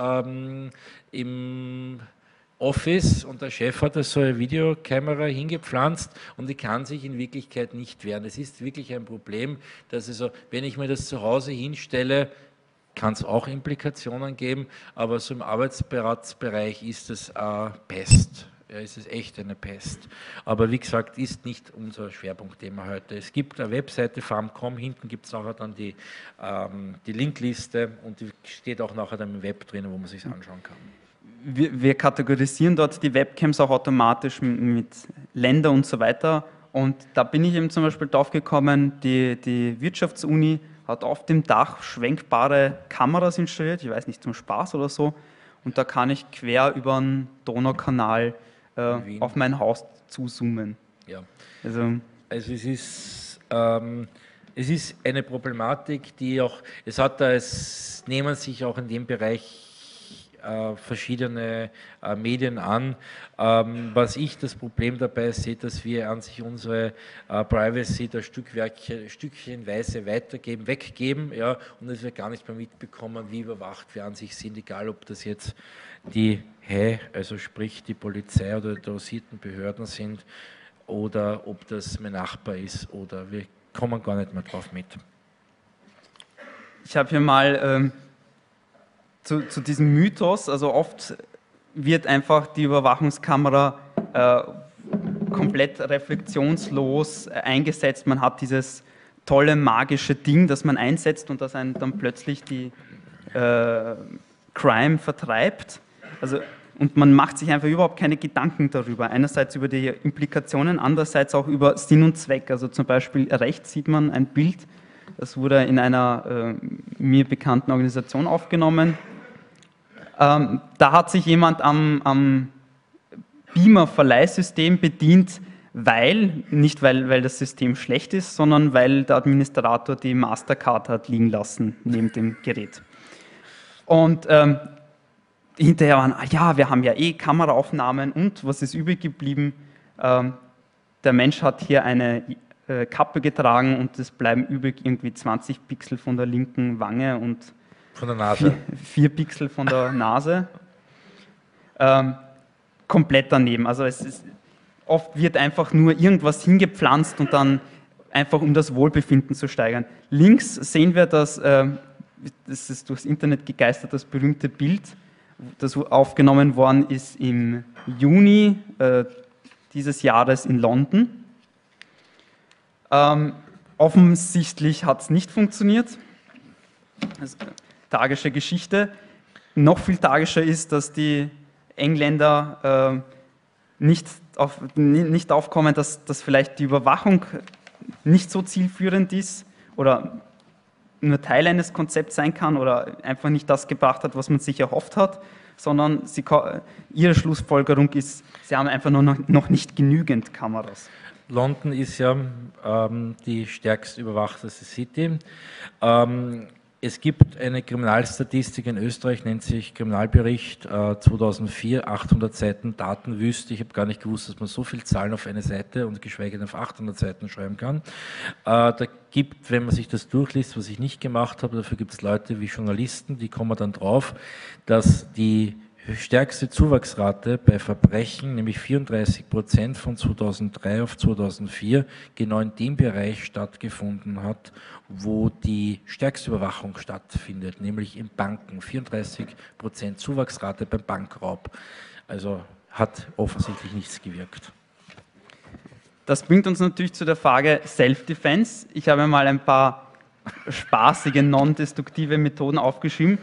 im Office und der Chef hat da so eine Videokamera hingepflanzt und die kann sich in Wirklichkeit nicht wehren. Es ist wirklich ein Problem, dass also, wenn ich mir das zu Hause hinstelle, kann es auch Implikationen geben, aber so im Arbeitsbereich ist es Pest. Ja, es ist echt eine Pest. Aber wie gesagt, ist nicht unser Schwerpunktthema heute. Es gibt eine Webseite, Famcom, hinten gibt es nachher dann die Linkliste und die steht auch nachher dann im Web drin, wo man sich anschauen kann. Wir kategorisieren dort die Webcams auch automatisch mit Länder und so weiter. Und da bin ich eben zum Beispiel drauf gekommen, die Wirtschaftsuni hat auf dem Dach schwenkbare Kameras installiert, ich weiß nicht, zum Spaß oder so. Und da kann ich quer über den Donaukanal auf mein Haus zuzoomen. Ja. Also es ist eine Problematik, die auch, es nehmen sich auch in dem Bereich verschiedene Medien an. Was ich das Problem dabei sehe, dass wir an sich unsere Privacy da stückchenweise weggeben, ja, und dass wir gar nicht mehr mitbekommen, wie überwacht wir an sich sind, egal ob das jetzt die also sprich die Polizei oder die dosierten Behörden sind oder ob das mein Nachbar ist oder wir kommen gar nicht mehr drauf mit. Ich habe hier mal zu diesem Mythos, also oft wird einfach die Überwachungskamera komplett reflexionslos eingesetzt. Man hat dieses tolle magische Ding, das man einsetzt und das einen dann plötzlich die Crime vertreibt. Also, und man macht sich einfach überhaupt keine Gedanken darüber. Einerseits über die Implikationen, andererseits auch über Sinn und Zweck. Also zum Beispiel rechts sieht man ein Bild, das wurde in einer mir bekannten Organisation aufgenommen. Da hat sich jemand am Beamer-Verleihsystem bedient, nicht weil das System schlecht ist, sondern weil der Administrator die Mastercard hat liegen lassen neben dem Gerät. Und hinterher waren, ja, wir haben ja Kameraaufnahmen und was ist übrig geblieben? Der Mensch hat hier eine Kappe getragen und es bleiben übrig irgendwie 20 Pixel von der linken Wange und von der Nase. 4 Pixel von der Nase. Komplett daneben. Also oft wird einfach nur irgendwas hingepflanzt und dann einfach um das Wohlbefinden zu steigern. Links sehen wir das ist durchs Internet gegeistert, das berühmte Bild, das aufgenommen worden ist im Juni dieses Jahres in London. Offensichtlich hat es nicht funktioniert. Das ist eine tragische Geschichte. Noch viel tragischer ist, dass die Engländer nicht aufkommen, dass vielleicht die Überwachung nicht so zielführend ist oder nur Teil eines Konzepts sein kann oder einfach nicht das gebracht hat, was man sich erhofft hat, sondern ihre Schlussfolgerung ist, sie haben einfach noch nicht genügend Kameras. London ist ja die stärkst überwachteste City. Es gibt eine Kriminalstatistik in Österreich, nennt sich Kriminalbericht 2004, 800 Seiten Datenwüste. Ich habe gar nicht gewusst, dass man so viel Zahlen auf eine Seite und geschweige denn auf 800 Seiten schreiben kann. Da gibt, wenn man sich das durchliest, was ich nicht gemacht habe, dafür gibt es Leute wie Journalisten, die kommen dann drauf, dass die stärkste Zuwachsrate bei Verbrechen, nämlich 34% von 2003 auf 2004, genau in dem Bereich stattgefunden hat, wo die stärkste Überwachung stattfindet, nämlich in Banken. 34% Zuwachsrate beim Bankraub. Also hat offensichtlich nichts gewirkt. Das bringt uns natürlich zu der Frage Self-Defense. Ich habe mal ein paar spaßige, non-destruktive Methoden aufgeschrieben.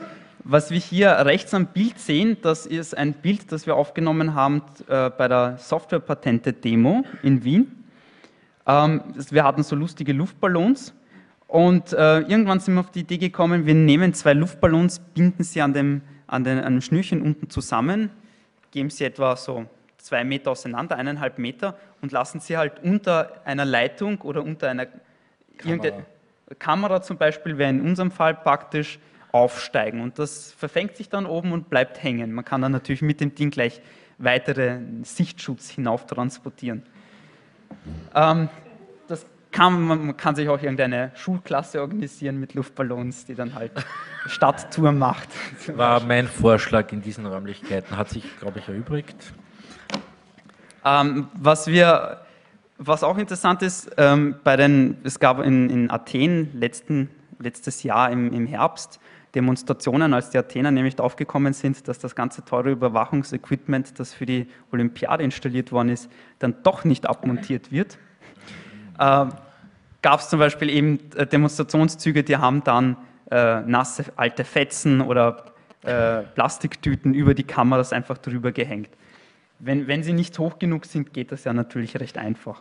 Was wir hier rechts am Bild sehen, das ist ein Bild, das wir aufgenommen haben bei der Softwarepatente-Demo in Wien. Wir hatten so lustige Luftballons und irgendwann sind wir auf die Idee gekommen, wir nehmen 2 Luftballons, binden sie an einem Schnürchen unten zusammen, geben sie etwa so 2 Meter auseinander, 1,5 Meter und lassen sie halt unter einer Leitung oder unter einer Kamera zum Beispiel, wäre in unserem Fall praktisch, aufsteigen. Und das verfängt sich dann oben und bleibt hängen. Man kann dann natürlich mit dem Ding gleich weitere Sichtschutz hinauf transportieren. Man kann sich auch irgendeine Schulklasse organisieren mit Luftballons, die dann halt Stadttour macht. War mein Vorschlag in diesen Räumlichkeiten, hat sich, glaube ich, erübrigt. Was auch interessant ist, es gab in Athen letztes Jahr im Herbst Demonstrationen, als die Athener nämlich draufgekommen sind, dass das ganze teure Überwachungsequipment, das für die Olympiade installiert worden ist, dann doch nicht abmontiert wird. Gab es zum Beispiel eben Demonstrationszüge, die haben dann nasse alte Fetzen oder Plastiktüten über die Kameras einfach drüber gehängt. Wenn sie nicht hoch genug sind, geht das ja natürlich recht einfach.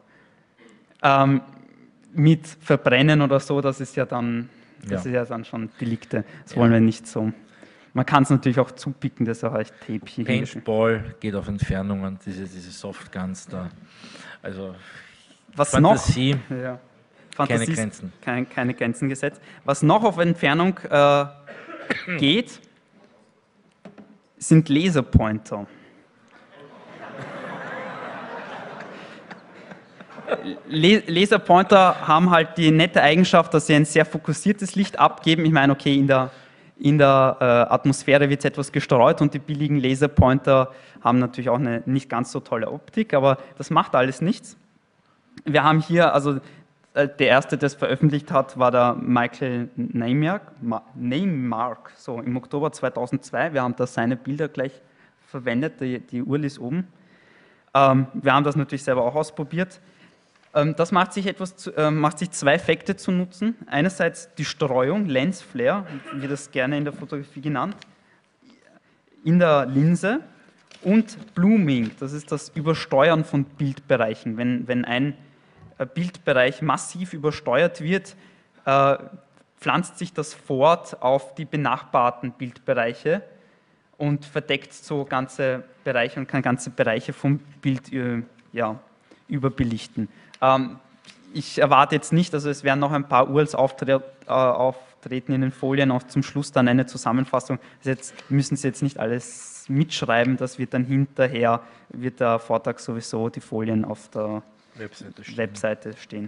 Mit Verbrennen oder so, das ist ja dann schon Delikte. Das wollen wir nicht so. Man kann es natürlich auch zupicken, das ist auch echt Tape. Paintball geht auf Entfernungen, diese Softguns da. Also was Fantasie, noch? Ja. Fantasie, keine Grenzen. Keine Grenzen gesetzt. Was noch auf Entfernung geht, sind Laserpointer. Laserpointer haben halt die nette Eigenschaft, dass sie ein sehr fokussiertes Licht abgeben. Ich meine, okay, in der Atmosphäre wird es etwas gestreut und die billigen Laserpointer haben natürlich auch eine nicht ganz so tolle Optik, aber das macht alles nichts. Wir haben hier, also der erste, der es veröffentlicht hat, war der Michael Neymark, so im Oktober 2002. Wir haben da seine Bilder gleich verwendet, die URL ist oben. Wir haben das natürlich selber auch ausprobiert. Das macht sich 2 Effekte zu nutzen. Einerseits die Streuung, Lens Flare, wird das gerne in der Fotografie genannt, in der Linse, und Blooming, das ist das Übersteuern von Bildbereichen. Wenn ein Bildbereich massiv übersteuert wird, pflanzt sich das fort auf die benachbarten Bildbereiche und verdeckt so ganze Bereiche und kann ganze Bereiche vom Bild überbelichten. Ich erwarte jetzt nicht, also es werden noch ein paar URLs auftreten in den Folien, auch zum Schluss dann eine Zusammenfassung. Müssen Sie jetzt nicht alles mitschreiben, das wird dann hinterher, wird der Vortrag sowieso, die Folien auf der Webseite stehen.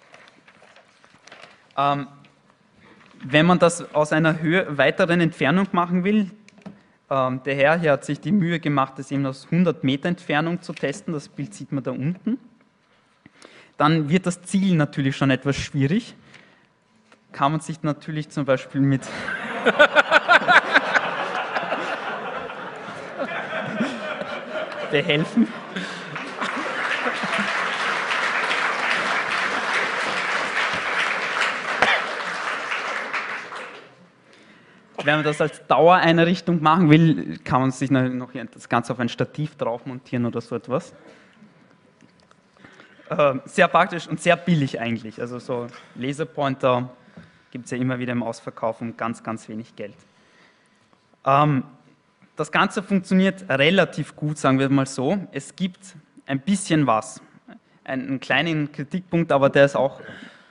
Wenn man das aus einer weiteren Entfernung machen will, der Herr hier hat sich die Mühe gemacht, das eben aus 100 Meter Entfernung zu testen, das Bild sieht man da unten. Dann wird das Ziel natürlich schon etwas schwierig. Kann man sich natürlich zum Beispiel mit behelfen. Wenn man das als Dauereinrichtung machen will, kann man sich noch das Ganze auf ein Stativ drauf montieren oder so etwas. Sehr praktisch und sehr billig eigentlich. Also so Laserpointer gibt es ja immer wieder im Ausverkauf um ganz, ganz wenig Geld. Das Ganze funktioniert relativ gut, sagen wir mal so. Es gibt ein bisschen was, einen kleinen Kritikpunkt, aber der ist auch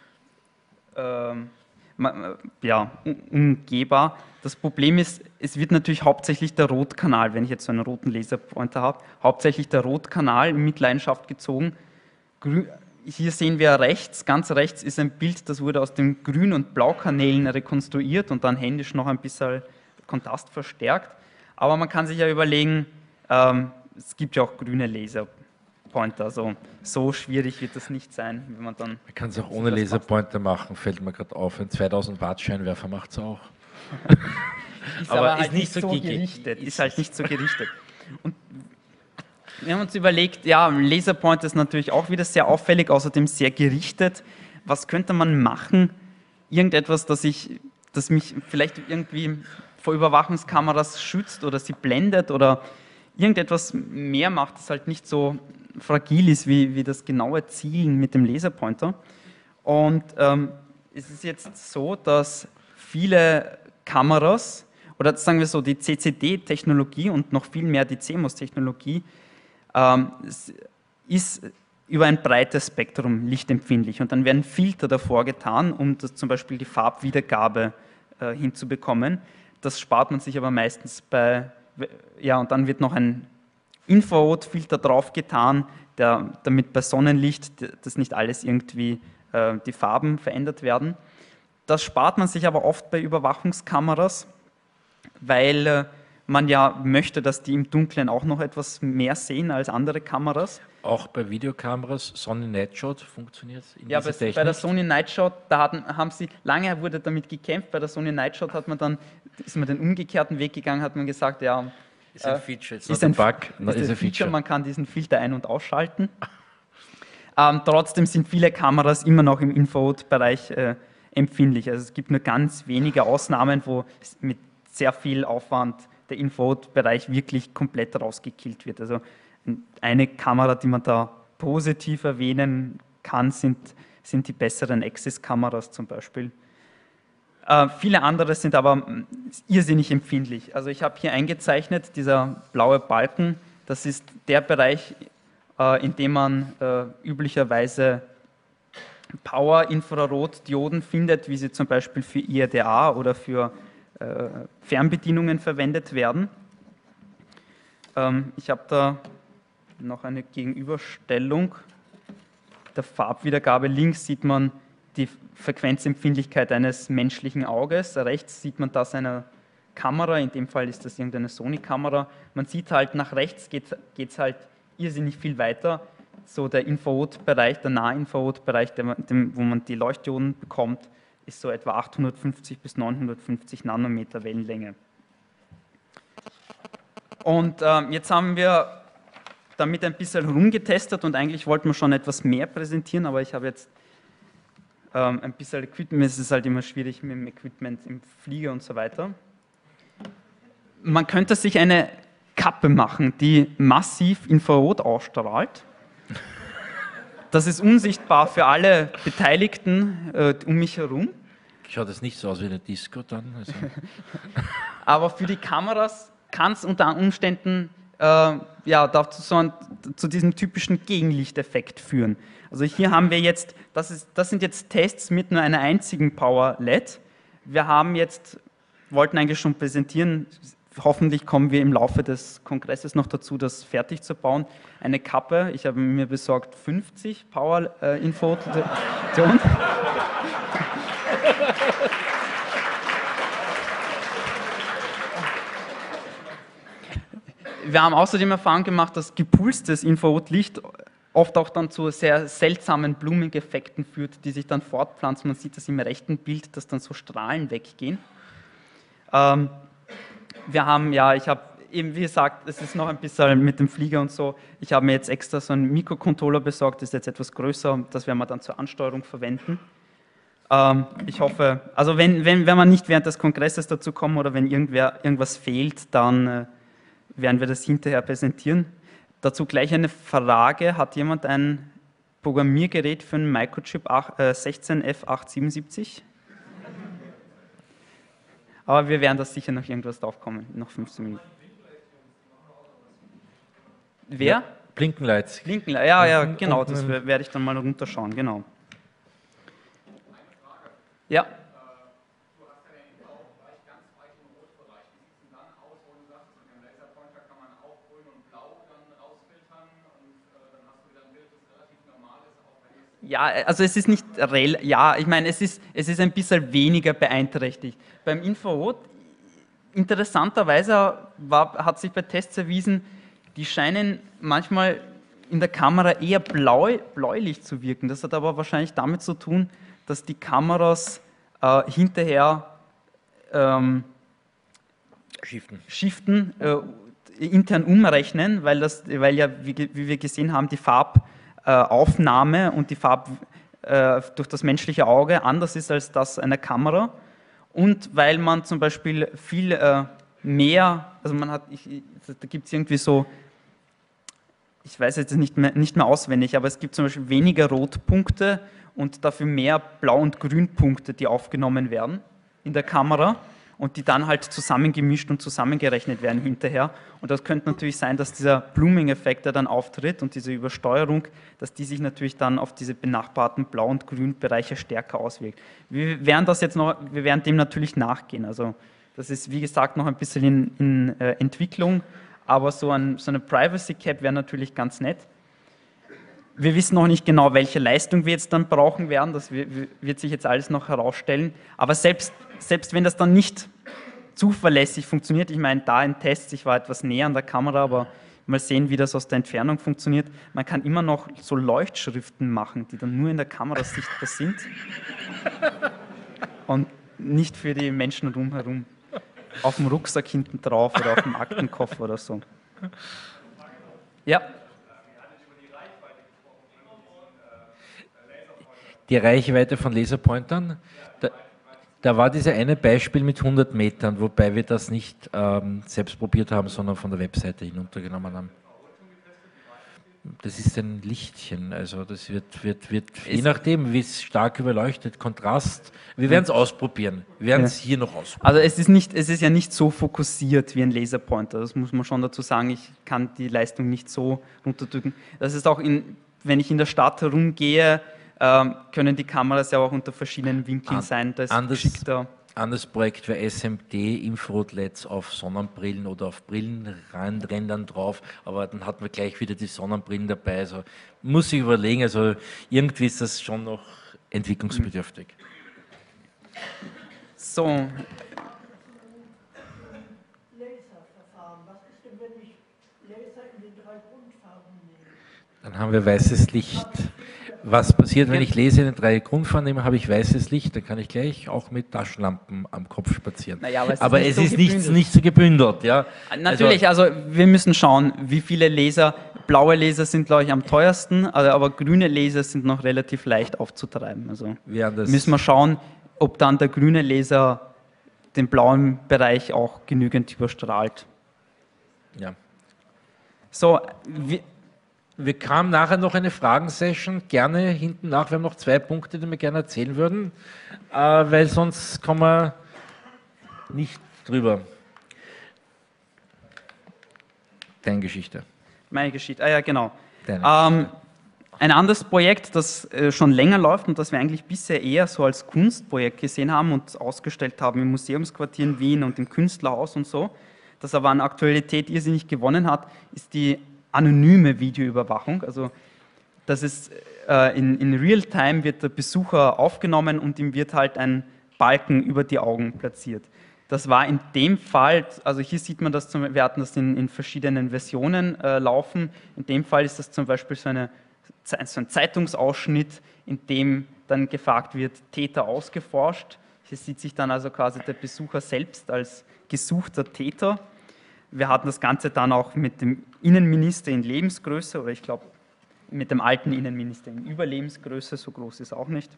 umgehbar. Das Problem ist, es wird natürlich hauptsächlich der Rotkanal, wenn ich jetzt so einen roten Laserpointer habe, hauptsächlich der Rotkanal in Mitleidenschaft gezogen. Hier sehen wir rechts, ganz rechts ist ein Bild, das wurde aus den Grün- und Blaukanälen rekonstruiert und dann händisch noch ein bisschen Kontrast verstärkt. Aber man kann sich ja überlegen, es gibt ja auch grüne Laserpointer, also so schwierig wird das nicht sein, wenn man dann... Man kann es auch ohne Laserpointer machen, fällt mir gerade auf. Ein 2000 Watt Scheinwerfer macht es auch. Ist aber halt nicht so gerichtet. Ist halt nicht so gerichtet. Und wir haben uns überlegt, ja, Laserpointer ist natürlich auch wieder sehr auffällig, außerdem sehr gerichtet. Was könnte man machen? Irgendetwas, das mich vielleicht irgendwie vor Überwachungskameras schützt oder sie blendet oder irgendetwas mehr macht, das halt nicht so fragil ist wie das genaue Zielen mit dem Laserpointer. Und es ist jetzt so, dass viele Kameras, oder sagen wir so, die CCD-Technologie und noch viel mehr die CMOS-Technologie ist über ein breites Spektrum lichtempfindlich. Und dann werden Filter davor getan, um das, zum Beispiel die Farbwiedergabe hinzubekommen. Das spart man sich aber meistens bei, ja, und dann wird noch ein Infrarotfilter drauf getan, damit bei Sonnenlicht das nicht alles irgendwie die Farben verändert werden. Das spart man sich aber oft bei Überwachungskameras, weil man ja möchte, dass die im Dunkeln auch noch etwas mehr sehen als andere Kameras. Auch bei Videokameras, Sony Nightshot funktioniert es in ja, dieser Technik? Bei der Sony Nightshot, haben sie, lange wurde damit gekämpft, bei der Sony Nightshot ist man den umgekehrten Weg gegangen, hat man gesagt, ja, ist ein Feature, ist ein Bug, ist ein Feature, man kann diesen Filter ein- und ausschalten. Trotzdem sind viele Kameras immer noch im Infrarotbereich empfindlich. Also es gibt nur ganz wenige Ausnahmen, wo mit sehr viel Aufwand der Infrarotbereich wirklich komplett rausgekillt wird. Also eine Kamera, die man da positiv erwähnen kann, sind die besseren Axis-Kameras zum Beispiel. Viele andere sind aber irrsinnig empfindlich. Also ich habe hier eingezeichnet, dieser blaue Balken, das ist der Bereich, in dem man üblicherweise Power-Infrarot-Dioden findet, wie sie zum Beispiel für IRDA oder für Fernbedienungen verwendet werden. Ich habe da noch eine Gegenüberstellung der Farbwiedergabe. Links sieht man die Frequenzempfindlichkeit eines menschlichen Auges. Rechts sieht man das einer Kamera, in dem Fall ist das irgendeine Sony-Kamera. Man sieht halt, nach rechts geht es halt irrsinnig viel weiter. So der Infrarotbereich, der Nahinfrarotbereich, wo man die Leuchtdioden bekommt, ist so etwa 850 bis 950 Nanometer Wellenlänge. Und jetzt haben wir damit ein bisschen rumgetestet und eigentlich wollten wir schon etwas mehr präsentieren, aber ich habe jetzt ein bisschen Equipment, es ist halt immer schwierig mit dem Equipment im Flieger und so weiter. Man könnte sich eine Kappe machen, die massiv Infrarot ausstrahlt. Das ist unsichtbar für alle Beteiligten um mich herum. Schaut das nicht so aus wie eine Disco dann? Also. Aber für die Kameras kann es unter Umständen zu diesem typischen Gegenlichteffekt führen. Also hier haben wir jetzt, das sind jetzt Tests mit nur einer einzigen Power-LED. Wir wollten eigentlich schon präsentieren, hoffentlich kommen wir im Laufe des Kongresses noch dazu, das fertig zu bauen. Eine Kappe, ich habe mir besorgt 50 Power-Info-Dioden. Wir haben außerdem Erfahrung gemacht, dass gepulstes Infrarotlicht oft auch dann zu sehr seltsamen Blooming-Effekten führt, die sich dann fortpflanzen. Man sieht das im rechten Bild, dass dann so Strahlen weggehen. Wir haben, ich habe eben, wie gesagt, es ist noch ein bisschen mit dem Flieger und so. Ich habe mir jetzt extra so einen Mikrocontroller besorgt, das ist jetzt etwas größer, das werden wir dann zur Ansteuerung verwenden. Ich hoffe, also wenn wir nicht während des Kongresses dazu kommen oder wenn irgendwas fehlt, dann werden wir das hinterher präsentieren. Dazu gleich eine Frage, hat jemand ein Programmiergerät für einen Microchip 16F877? Aber wir werden da sicher noch irgendwas draufkommen, noch 15 Minuten. Wer? Ja, Blinkenlights. Blinkenlights, ja, genau, das werde ich dann mal runterschauen, genau. Ja. Ja, also es ist nicht ich meine, es ist ein bisschen weniger beeinträchtigt. Beim Infrarot, interessanterweise hat sich bei Tests erwiesen, die scheinen manchmal in der Kamera eher bläulich zu wirken. Das hat aber wahrscheinlich damit zu tun, dass die Kameras hinterher shiften, intern umrechnen, weil ja, wie wir gesehen haben, die Farbaufnahme und die Farb durch das menschliche Auge anders ist als das einer Kamera. und weil man zum Beispiel viel mehr, also man hat, da gibt es irgendwie so, ich weiß jetzt nicht mehr auswendig, aber es gibt zum Beispiel weniger Rotpunkte und dafür mehr Blau- und Grünpunkte, die aufgenommen werden in der Kamera und die dann halt zusammengemischt und zusammengerechnet werden hinterher. Und das könnte natürlich sein, dass dieser Blooming-Effekt, der dann auftritt und diese Übersteuerung, dass die sich natürlich dann auf diese benachbarten Blau- und Grünbereiche stärker auswirkt. Wir werden dem natürlich nachgehen. Also das ist, wie gesagt, noch ein bisschen in Entwicklung, aber so eine Privacy Cap wäre natürlich ganz nett. Wir wissen noch nicht genau, welche Leistung wir jetzt dann brauchen werden, das wird sich jetzt alles noch herausstellen, aber selbst wenn das dann nicht zuverlässig funktioniert, ich meine, da in Tests, ich war etwas näher an der Kamera, aber mal sehen, wie das aus der Entfernung funktioniert, man kann immer noch so Leuchtschriften machen, die dann nur in der Kamera sichtbar sind und nicht für die Menschen drumherum. Auf dem Rucksack hinten drauf oder auf dem Aktenkoffer oder so. Ja. Die Reichweite von Laserpointern, da war dieses eine Beispiel mit 100 Metern, wobei wir das nicht selbst probiert haben, sondern von der Webseite hinuntergenommen haben. Das ist ein Lichtchen, also das wird je nachdem, wie es stark überleuchtet, Kontrast, wir werden es ausprobieren, wir werden es hier noch ausprobieren. Also es ist ja nicht so fokussiert wie ein Laserpointer, das muss man schon dazu sagen, ich kann die Leistung nicht so runterdrücken. Das ist auch, wenn ich in der Stadt herumgehe, können die Kameras ja auch unter verschiedenen Winkeln sein, das ist geschickter. Anderes Projekt wäre SMD-Infrarot-LEDs auf Sonnenbrillen oder auf Brillenrändern drauf, aber dann hatten wir gleich wieder die Sonnenbrillen dabei. Also muss ich überlegen, also irgendwie ist das schon noch entwicklungsbedürftig. So. Laserverfahren. Was ist denn, wenn ich Laser in den 3 Grundfarben nehme? Dann haben wir weißes Licht. Was passiert, wenn ich Laser in den 3 Grundfarben nehme, habe ich weißes Licht, dann kann ich gleich auch mit Taschenlampen am Kopf spazieren. Naja, aber es ist nicht so gebündelt. Ja? Natürlich, also wir müssen schauen, wie viele Laser, blaue Laser sind, glaube ich, am teuersten, aber grüne Laser sind noch relativ leicht aufzutreiben. Also müssen wir schauen, ob dann der grüne Laser den blauen Bereich auch genügend überstrahlt. Ja. So, wir kamen nachher noch eine Fragensession, gerne hinten nach. Wir haben noch 2 Punkte, die wir gerne erzählen würden, weil sonst kommen wir nicht drüber. Deine Geschichte. Meine Geschichte, ja genau. Ein anderes Projekt, das schon länger läuft und das wir eigentlich bisher eher so als Kunstprojekt gesehen haben und ausgestellt haben im Museumsquartier in Wien und im Künstlerhaus und so, das aber an Aktualität irrsinnig gewonnen hat, ist die anonyme Videoüberwachung. Also das ist in Realtime wird der Besucher aufgenommen und ihm wird halt ein Balken über die Augen platziert. Das war in dem Fall, also hier sieht man das, wir hatten das in verschiedenen Versionen laufen, in dem Fall ist das zum Beispiel so ein Zeitungsausschnitt, in dem dann gefragt wird, Täter ausgeforscht. Hier sieht sich dann also quasi der Besucher selbst als gesuchter Täter. Wir hatten das Ganze dann auch mit dem Innenminister in Lebensgröße, oder ich glaube mit dem alten Innenminister in Überlebensgröße, so groß ist auch nicht.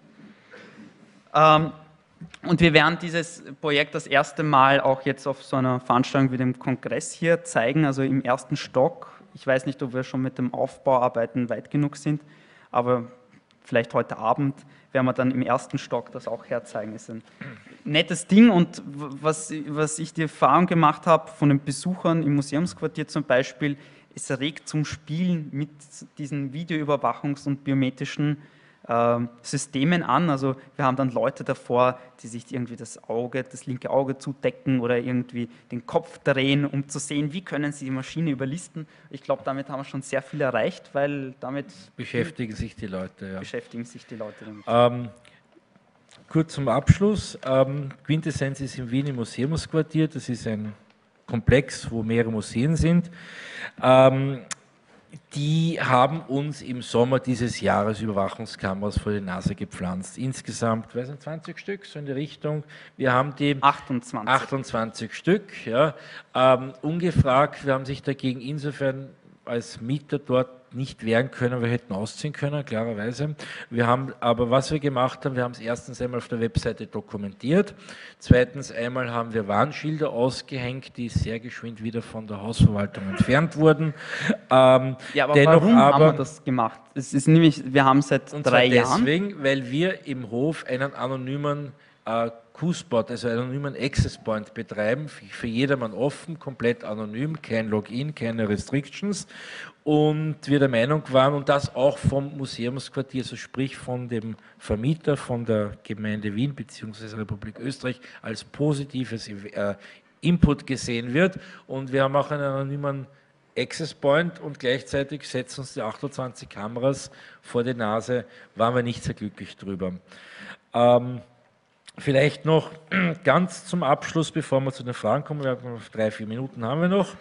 Und wir werden dieses Projekt das erste Mal auch jetzt auf so einer Veranstaltung wie dem Kongress hier zeigen, also im 1. Stock. Ich weiß nicht, ob wir schon mit dem Aufbauarbeiten weit genug sind, aber vielleicht heute Abend werden wir dann im 1. Stock das auch herzeigen. Das ist ein nettes Ding und was ich die Erfahrung gemacht habe von den Besuchern im Museumsquartier zum Beispiel, es regt zum Spielen mit diesen Videoüberwachungs- und biometrischen Systemen an. Also wir haben dann Leute davor, die sich irgendwie das linke Auge zudecken oder irgendwie den Kopf drehen, um zu sehen, wie können sie die Maschine überlisten. Ich glaube, damit haben wir schon sehr viel erreicht, weil damit beschäftigen sich die Leute. Ja. Damit. Kurz zum Abschluss. Quintessenz ist in Wien im Museumsquartier. Das ist ein Komplex, wo mehrere Museen sind. Die haben uns im Sommer dieses Jahres Überwachungskameras vor die Nase gepflanzt. Insgesamt, 20 Stück, so in die Richtung. Wir haben die 28 Stück, ja, ungefragt. Wir haben sich dagegen insofern als Mieter dort nicht wehren können, wir hätten ausziehen können, klarerweise. Wir haben, aber was wir gemacht haben, wir haben es erstens einmal auf der Webseite dokumentiert, zweitens einmal haben wir Warnschilder ausgehängt, die sehr geschwind wieder von der Hausverwaltung entfernt wurden. Ja, aber warum haben wir das gemacht? Es ist nämlich, wir haben seit 3 Jahren... Deswegen, weil wir im Hof einen anonymen Q-Spot, also einen anonymen Access Point betreiben, für jedermann offen, komplett anonym, kein Login, keine Restrictions, und wir der Meinung waren, und das auch vom Museumsquartier, also sprich von dem Vermieter, von der Gemeinde Wien bzw. Republik Österreich, als positives Input gesehen wird, und wir haben auch einen anonymen Access Point und gleichzeitig setzen uns die 28 Kameras vor die Nase, waren wir nicht sehr glücklich drüber. Vielleicht noch ganz zum Abschluss, bevor wir zu den Fragen kommen, wir haben noch 3-4 Minuten haben wir noch.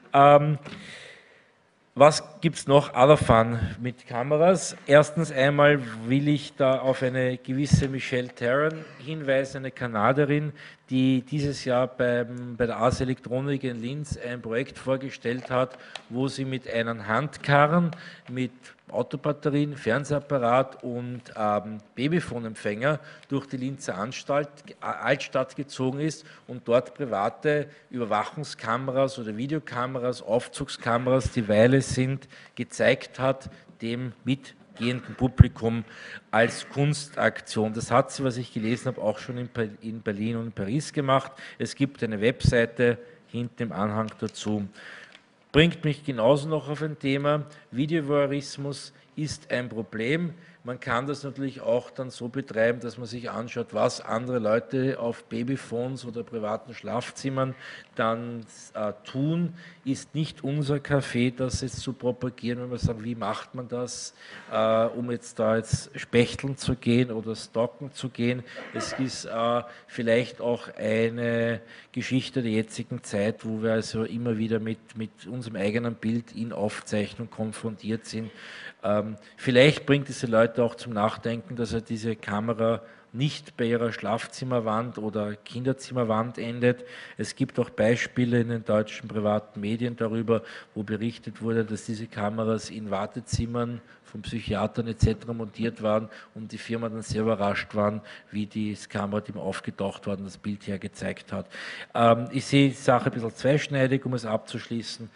Was gibt es noch? Other Fun mit Kameras. Erstens einmal will ich da auf eine gewisse Michelle Tarrant hinweisen, eine Kanadierin, die dieses Jahr bei der Ars Electronica in Linz ein Projekt vorgestellt hat, wo sie mit einem Handkarren, mit Autobatterien, Fernsehapparat und Babyphone-Empfänger durch die Linzer Altstadt gezogen ist und dort private Überwachungskameras oder Videokameras, Aufzugskameras, die Weile sind, gezeigt hat, dem mitgehenden Publikum als Kunstaktion. Das hat sie, was ich gelesen habe, auch schon in Berlin und in Paris gemacht. Es gibt eine Webseite hinten im Anhang dazu. Bringt mich genauso noch auf ein Thema, Videovoyeurismus ist ein Problem. Man kann das natürlich auch dann so betreiben, dass man sich anschaut, was andere Leute auf Babyphones oder privaten Schlafzimmern dann tun. Ist nicht unser Café, das jetzt zu propagieren, wenn wir sagen, wie macht man das, um jetzt da spechteln zu gehen oder stalken zu gehen. Es ist vielleicht auch eine Geschichte der jetzigen Zeit, wo wir also immer wieder mit unserem eigenen Bild in Aufzeichnung konfrontiert sind. Vielleicht bringt diese Leute auch zum Nachdenken, dass diese Kamera nicht bei ihrer Schlafzimmerwand oder Kinderzimmerwand endet. Es gibt auch Beispiele in den deutschen privaten Medien darüber, wo berichtet wurde, dass diese Kameras in Wartezimmern von Psychiatern etc. montiert waren und die Firma dann sehr überrascht waren, wie die Kamera, die aufgetaucht war und das Bild hergezeigt hat. Ich sehe die Sache ein bisschen zweischneidig, um es abzuschließen.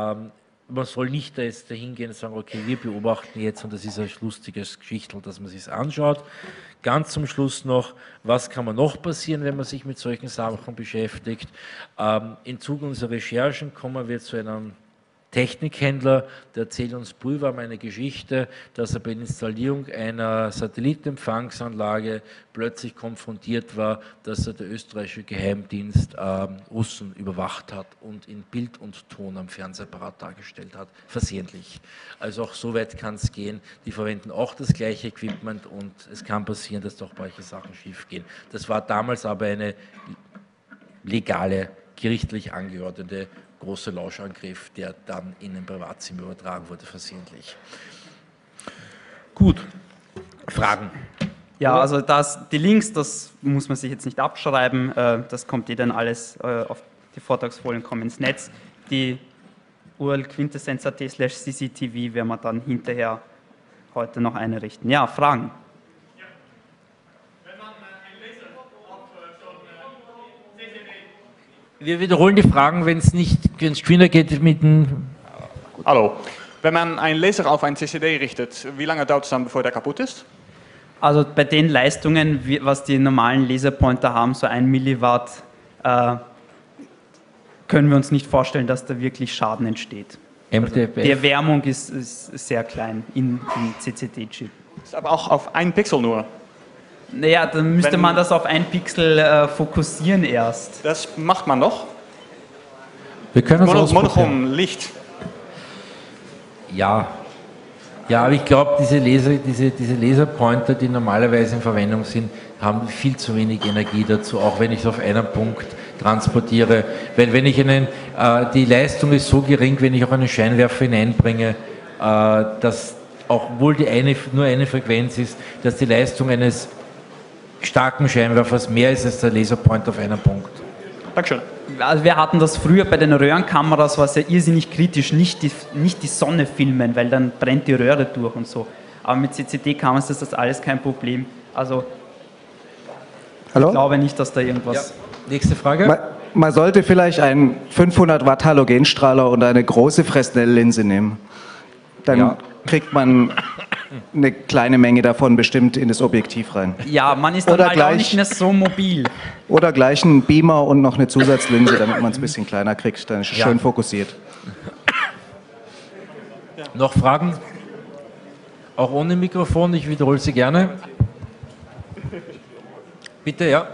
Man soll nicht da jetzt dahin gehen und sagen, okay, wir beobachten jetzt und das ist ein lustiges Geschichtel, dass man sich es anschaut. Ganz zum Schluss noch, was kann man noch passieren, wenn man sich mit solchen Sachen beschäftigt? Im Zuge unserer Recherchen kommen wir zu einem Technikhändler, der erzählt uns brühwarm eine Geschichte, dass er bei der Installierung einer Satellitenempfangsanlage plötzlich konfrontiert war, dass er der österreichische Geheimdienst Russen überwacht hat und in Bild und Ton am Fernsehapparat dargestellt hat, versehentlich. Also auch so weit kann es gehen. Die verwenden auch das gleiche Equipment und es kann passieren, dass doch solche Sachen schief gehen. Das war damals aber eine legale, gerichtlich angeordnete großer Lauschangriff, der dann in ein Privatzimmer übertragen wurde, versehentlich. Gut. Fragen? Ja, also die Links, das muss man sich jetzt nicht abschreiben, das kommt dann alles auf die Vortragsfolien, kommen ins Netz. Die URL quintessenz.at/cctv werden wir dann hinterher heute noch einrichten. Ja, Fragen? Wir wiederholen die Fragen, wenn es schneller geht mit dem... Hallo. Wenn man einen Laser auf ein CCD richtet, wie lange dauert es dann, bevor der kaputt ist? Also bei den Leistungen, was die normalen Laserpointer haben, so 1 Milliwatt, können wir uns nicht vorstellen, dass da wirklich Schaden entsteht. Also die Erwärmung ist sehr klein im CCD-Chip. Ist aber auch auf 1 Pixel nur. Naja, dann müsste man das auf 1 Pixel fokussieren erst. Das macht man doch. Wir können das Monochrom Licht. Ja. Ja, aber ich glaube, diese Laserpointer, die normalerweise in Verwendung sind, haben viel zu wenig Energie dazu, auch wenn ich es auf einen Punkt transportiere. Weil wenn ich die Leistung ist so gering, wenn ich auch einen Scheinwerfer hineinbringe, dass auch obwohl nur eine Frequenz ist, dass die Leistung eines starken Scheinwerfers mehr ist als der Laserpoint auf einen Punkt. Dankeschön. Also wir hatten das früher bei den Röhrenkameras, war es ja irrsinnig kritisch, nicht die Sonne filmen, weil dann brennt die Röhre durch und so. Aber mit CCD-Kameras ist das alles kein Problem. Also Hallo? ich glaube nicht, dass da irgendwas... Nächste Frage. Man sollte vielleicht einen 500 Watt Halogenstrahler und eine große Fresnel-Linse nehmen. Dann kriegt man eine kleine Menge davon bestimmt in das Objektiv rein. Ja, man ist dann Oder halt auch gleich- nicht mehr so mobil. Oder gleich einen Beamer und noch eine Zusatzlinse, damit man es ein bisschen kleiner kriegt. Dann ist es Ja. schön fokussiert. Noch Fragen? Auch ohne Mikrofon, ich wiederhole sie gerne. Bitte, ja.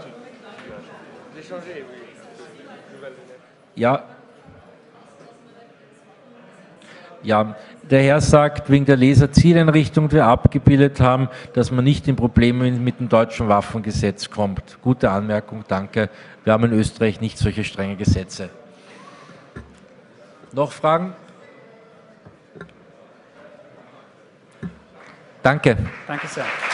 Ja. Ja, der Herr sagt, wegen der Laserzieleinrichtung, die wir abgebildet haben, dass man nicht in Probleme mit dem deutschen Waffengesetz kommt. Gute Anmerkung, danke. Wir haben in Österreich nicht solche strenge Gesetze. Noch Fragen? Danke. Danke sehr.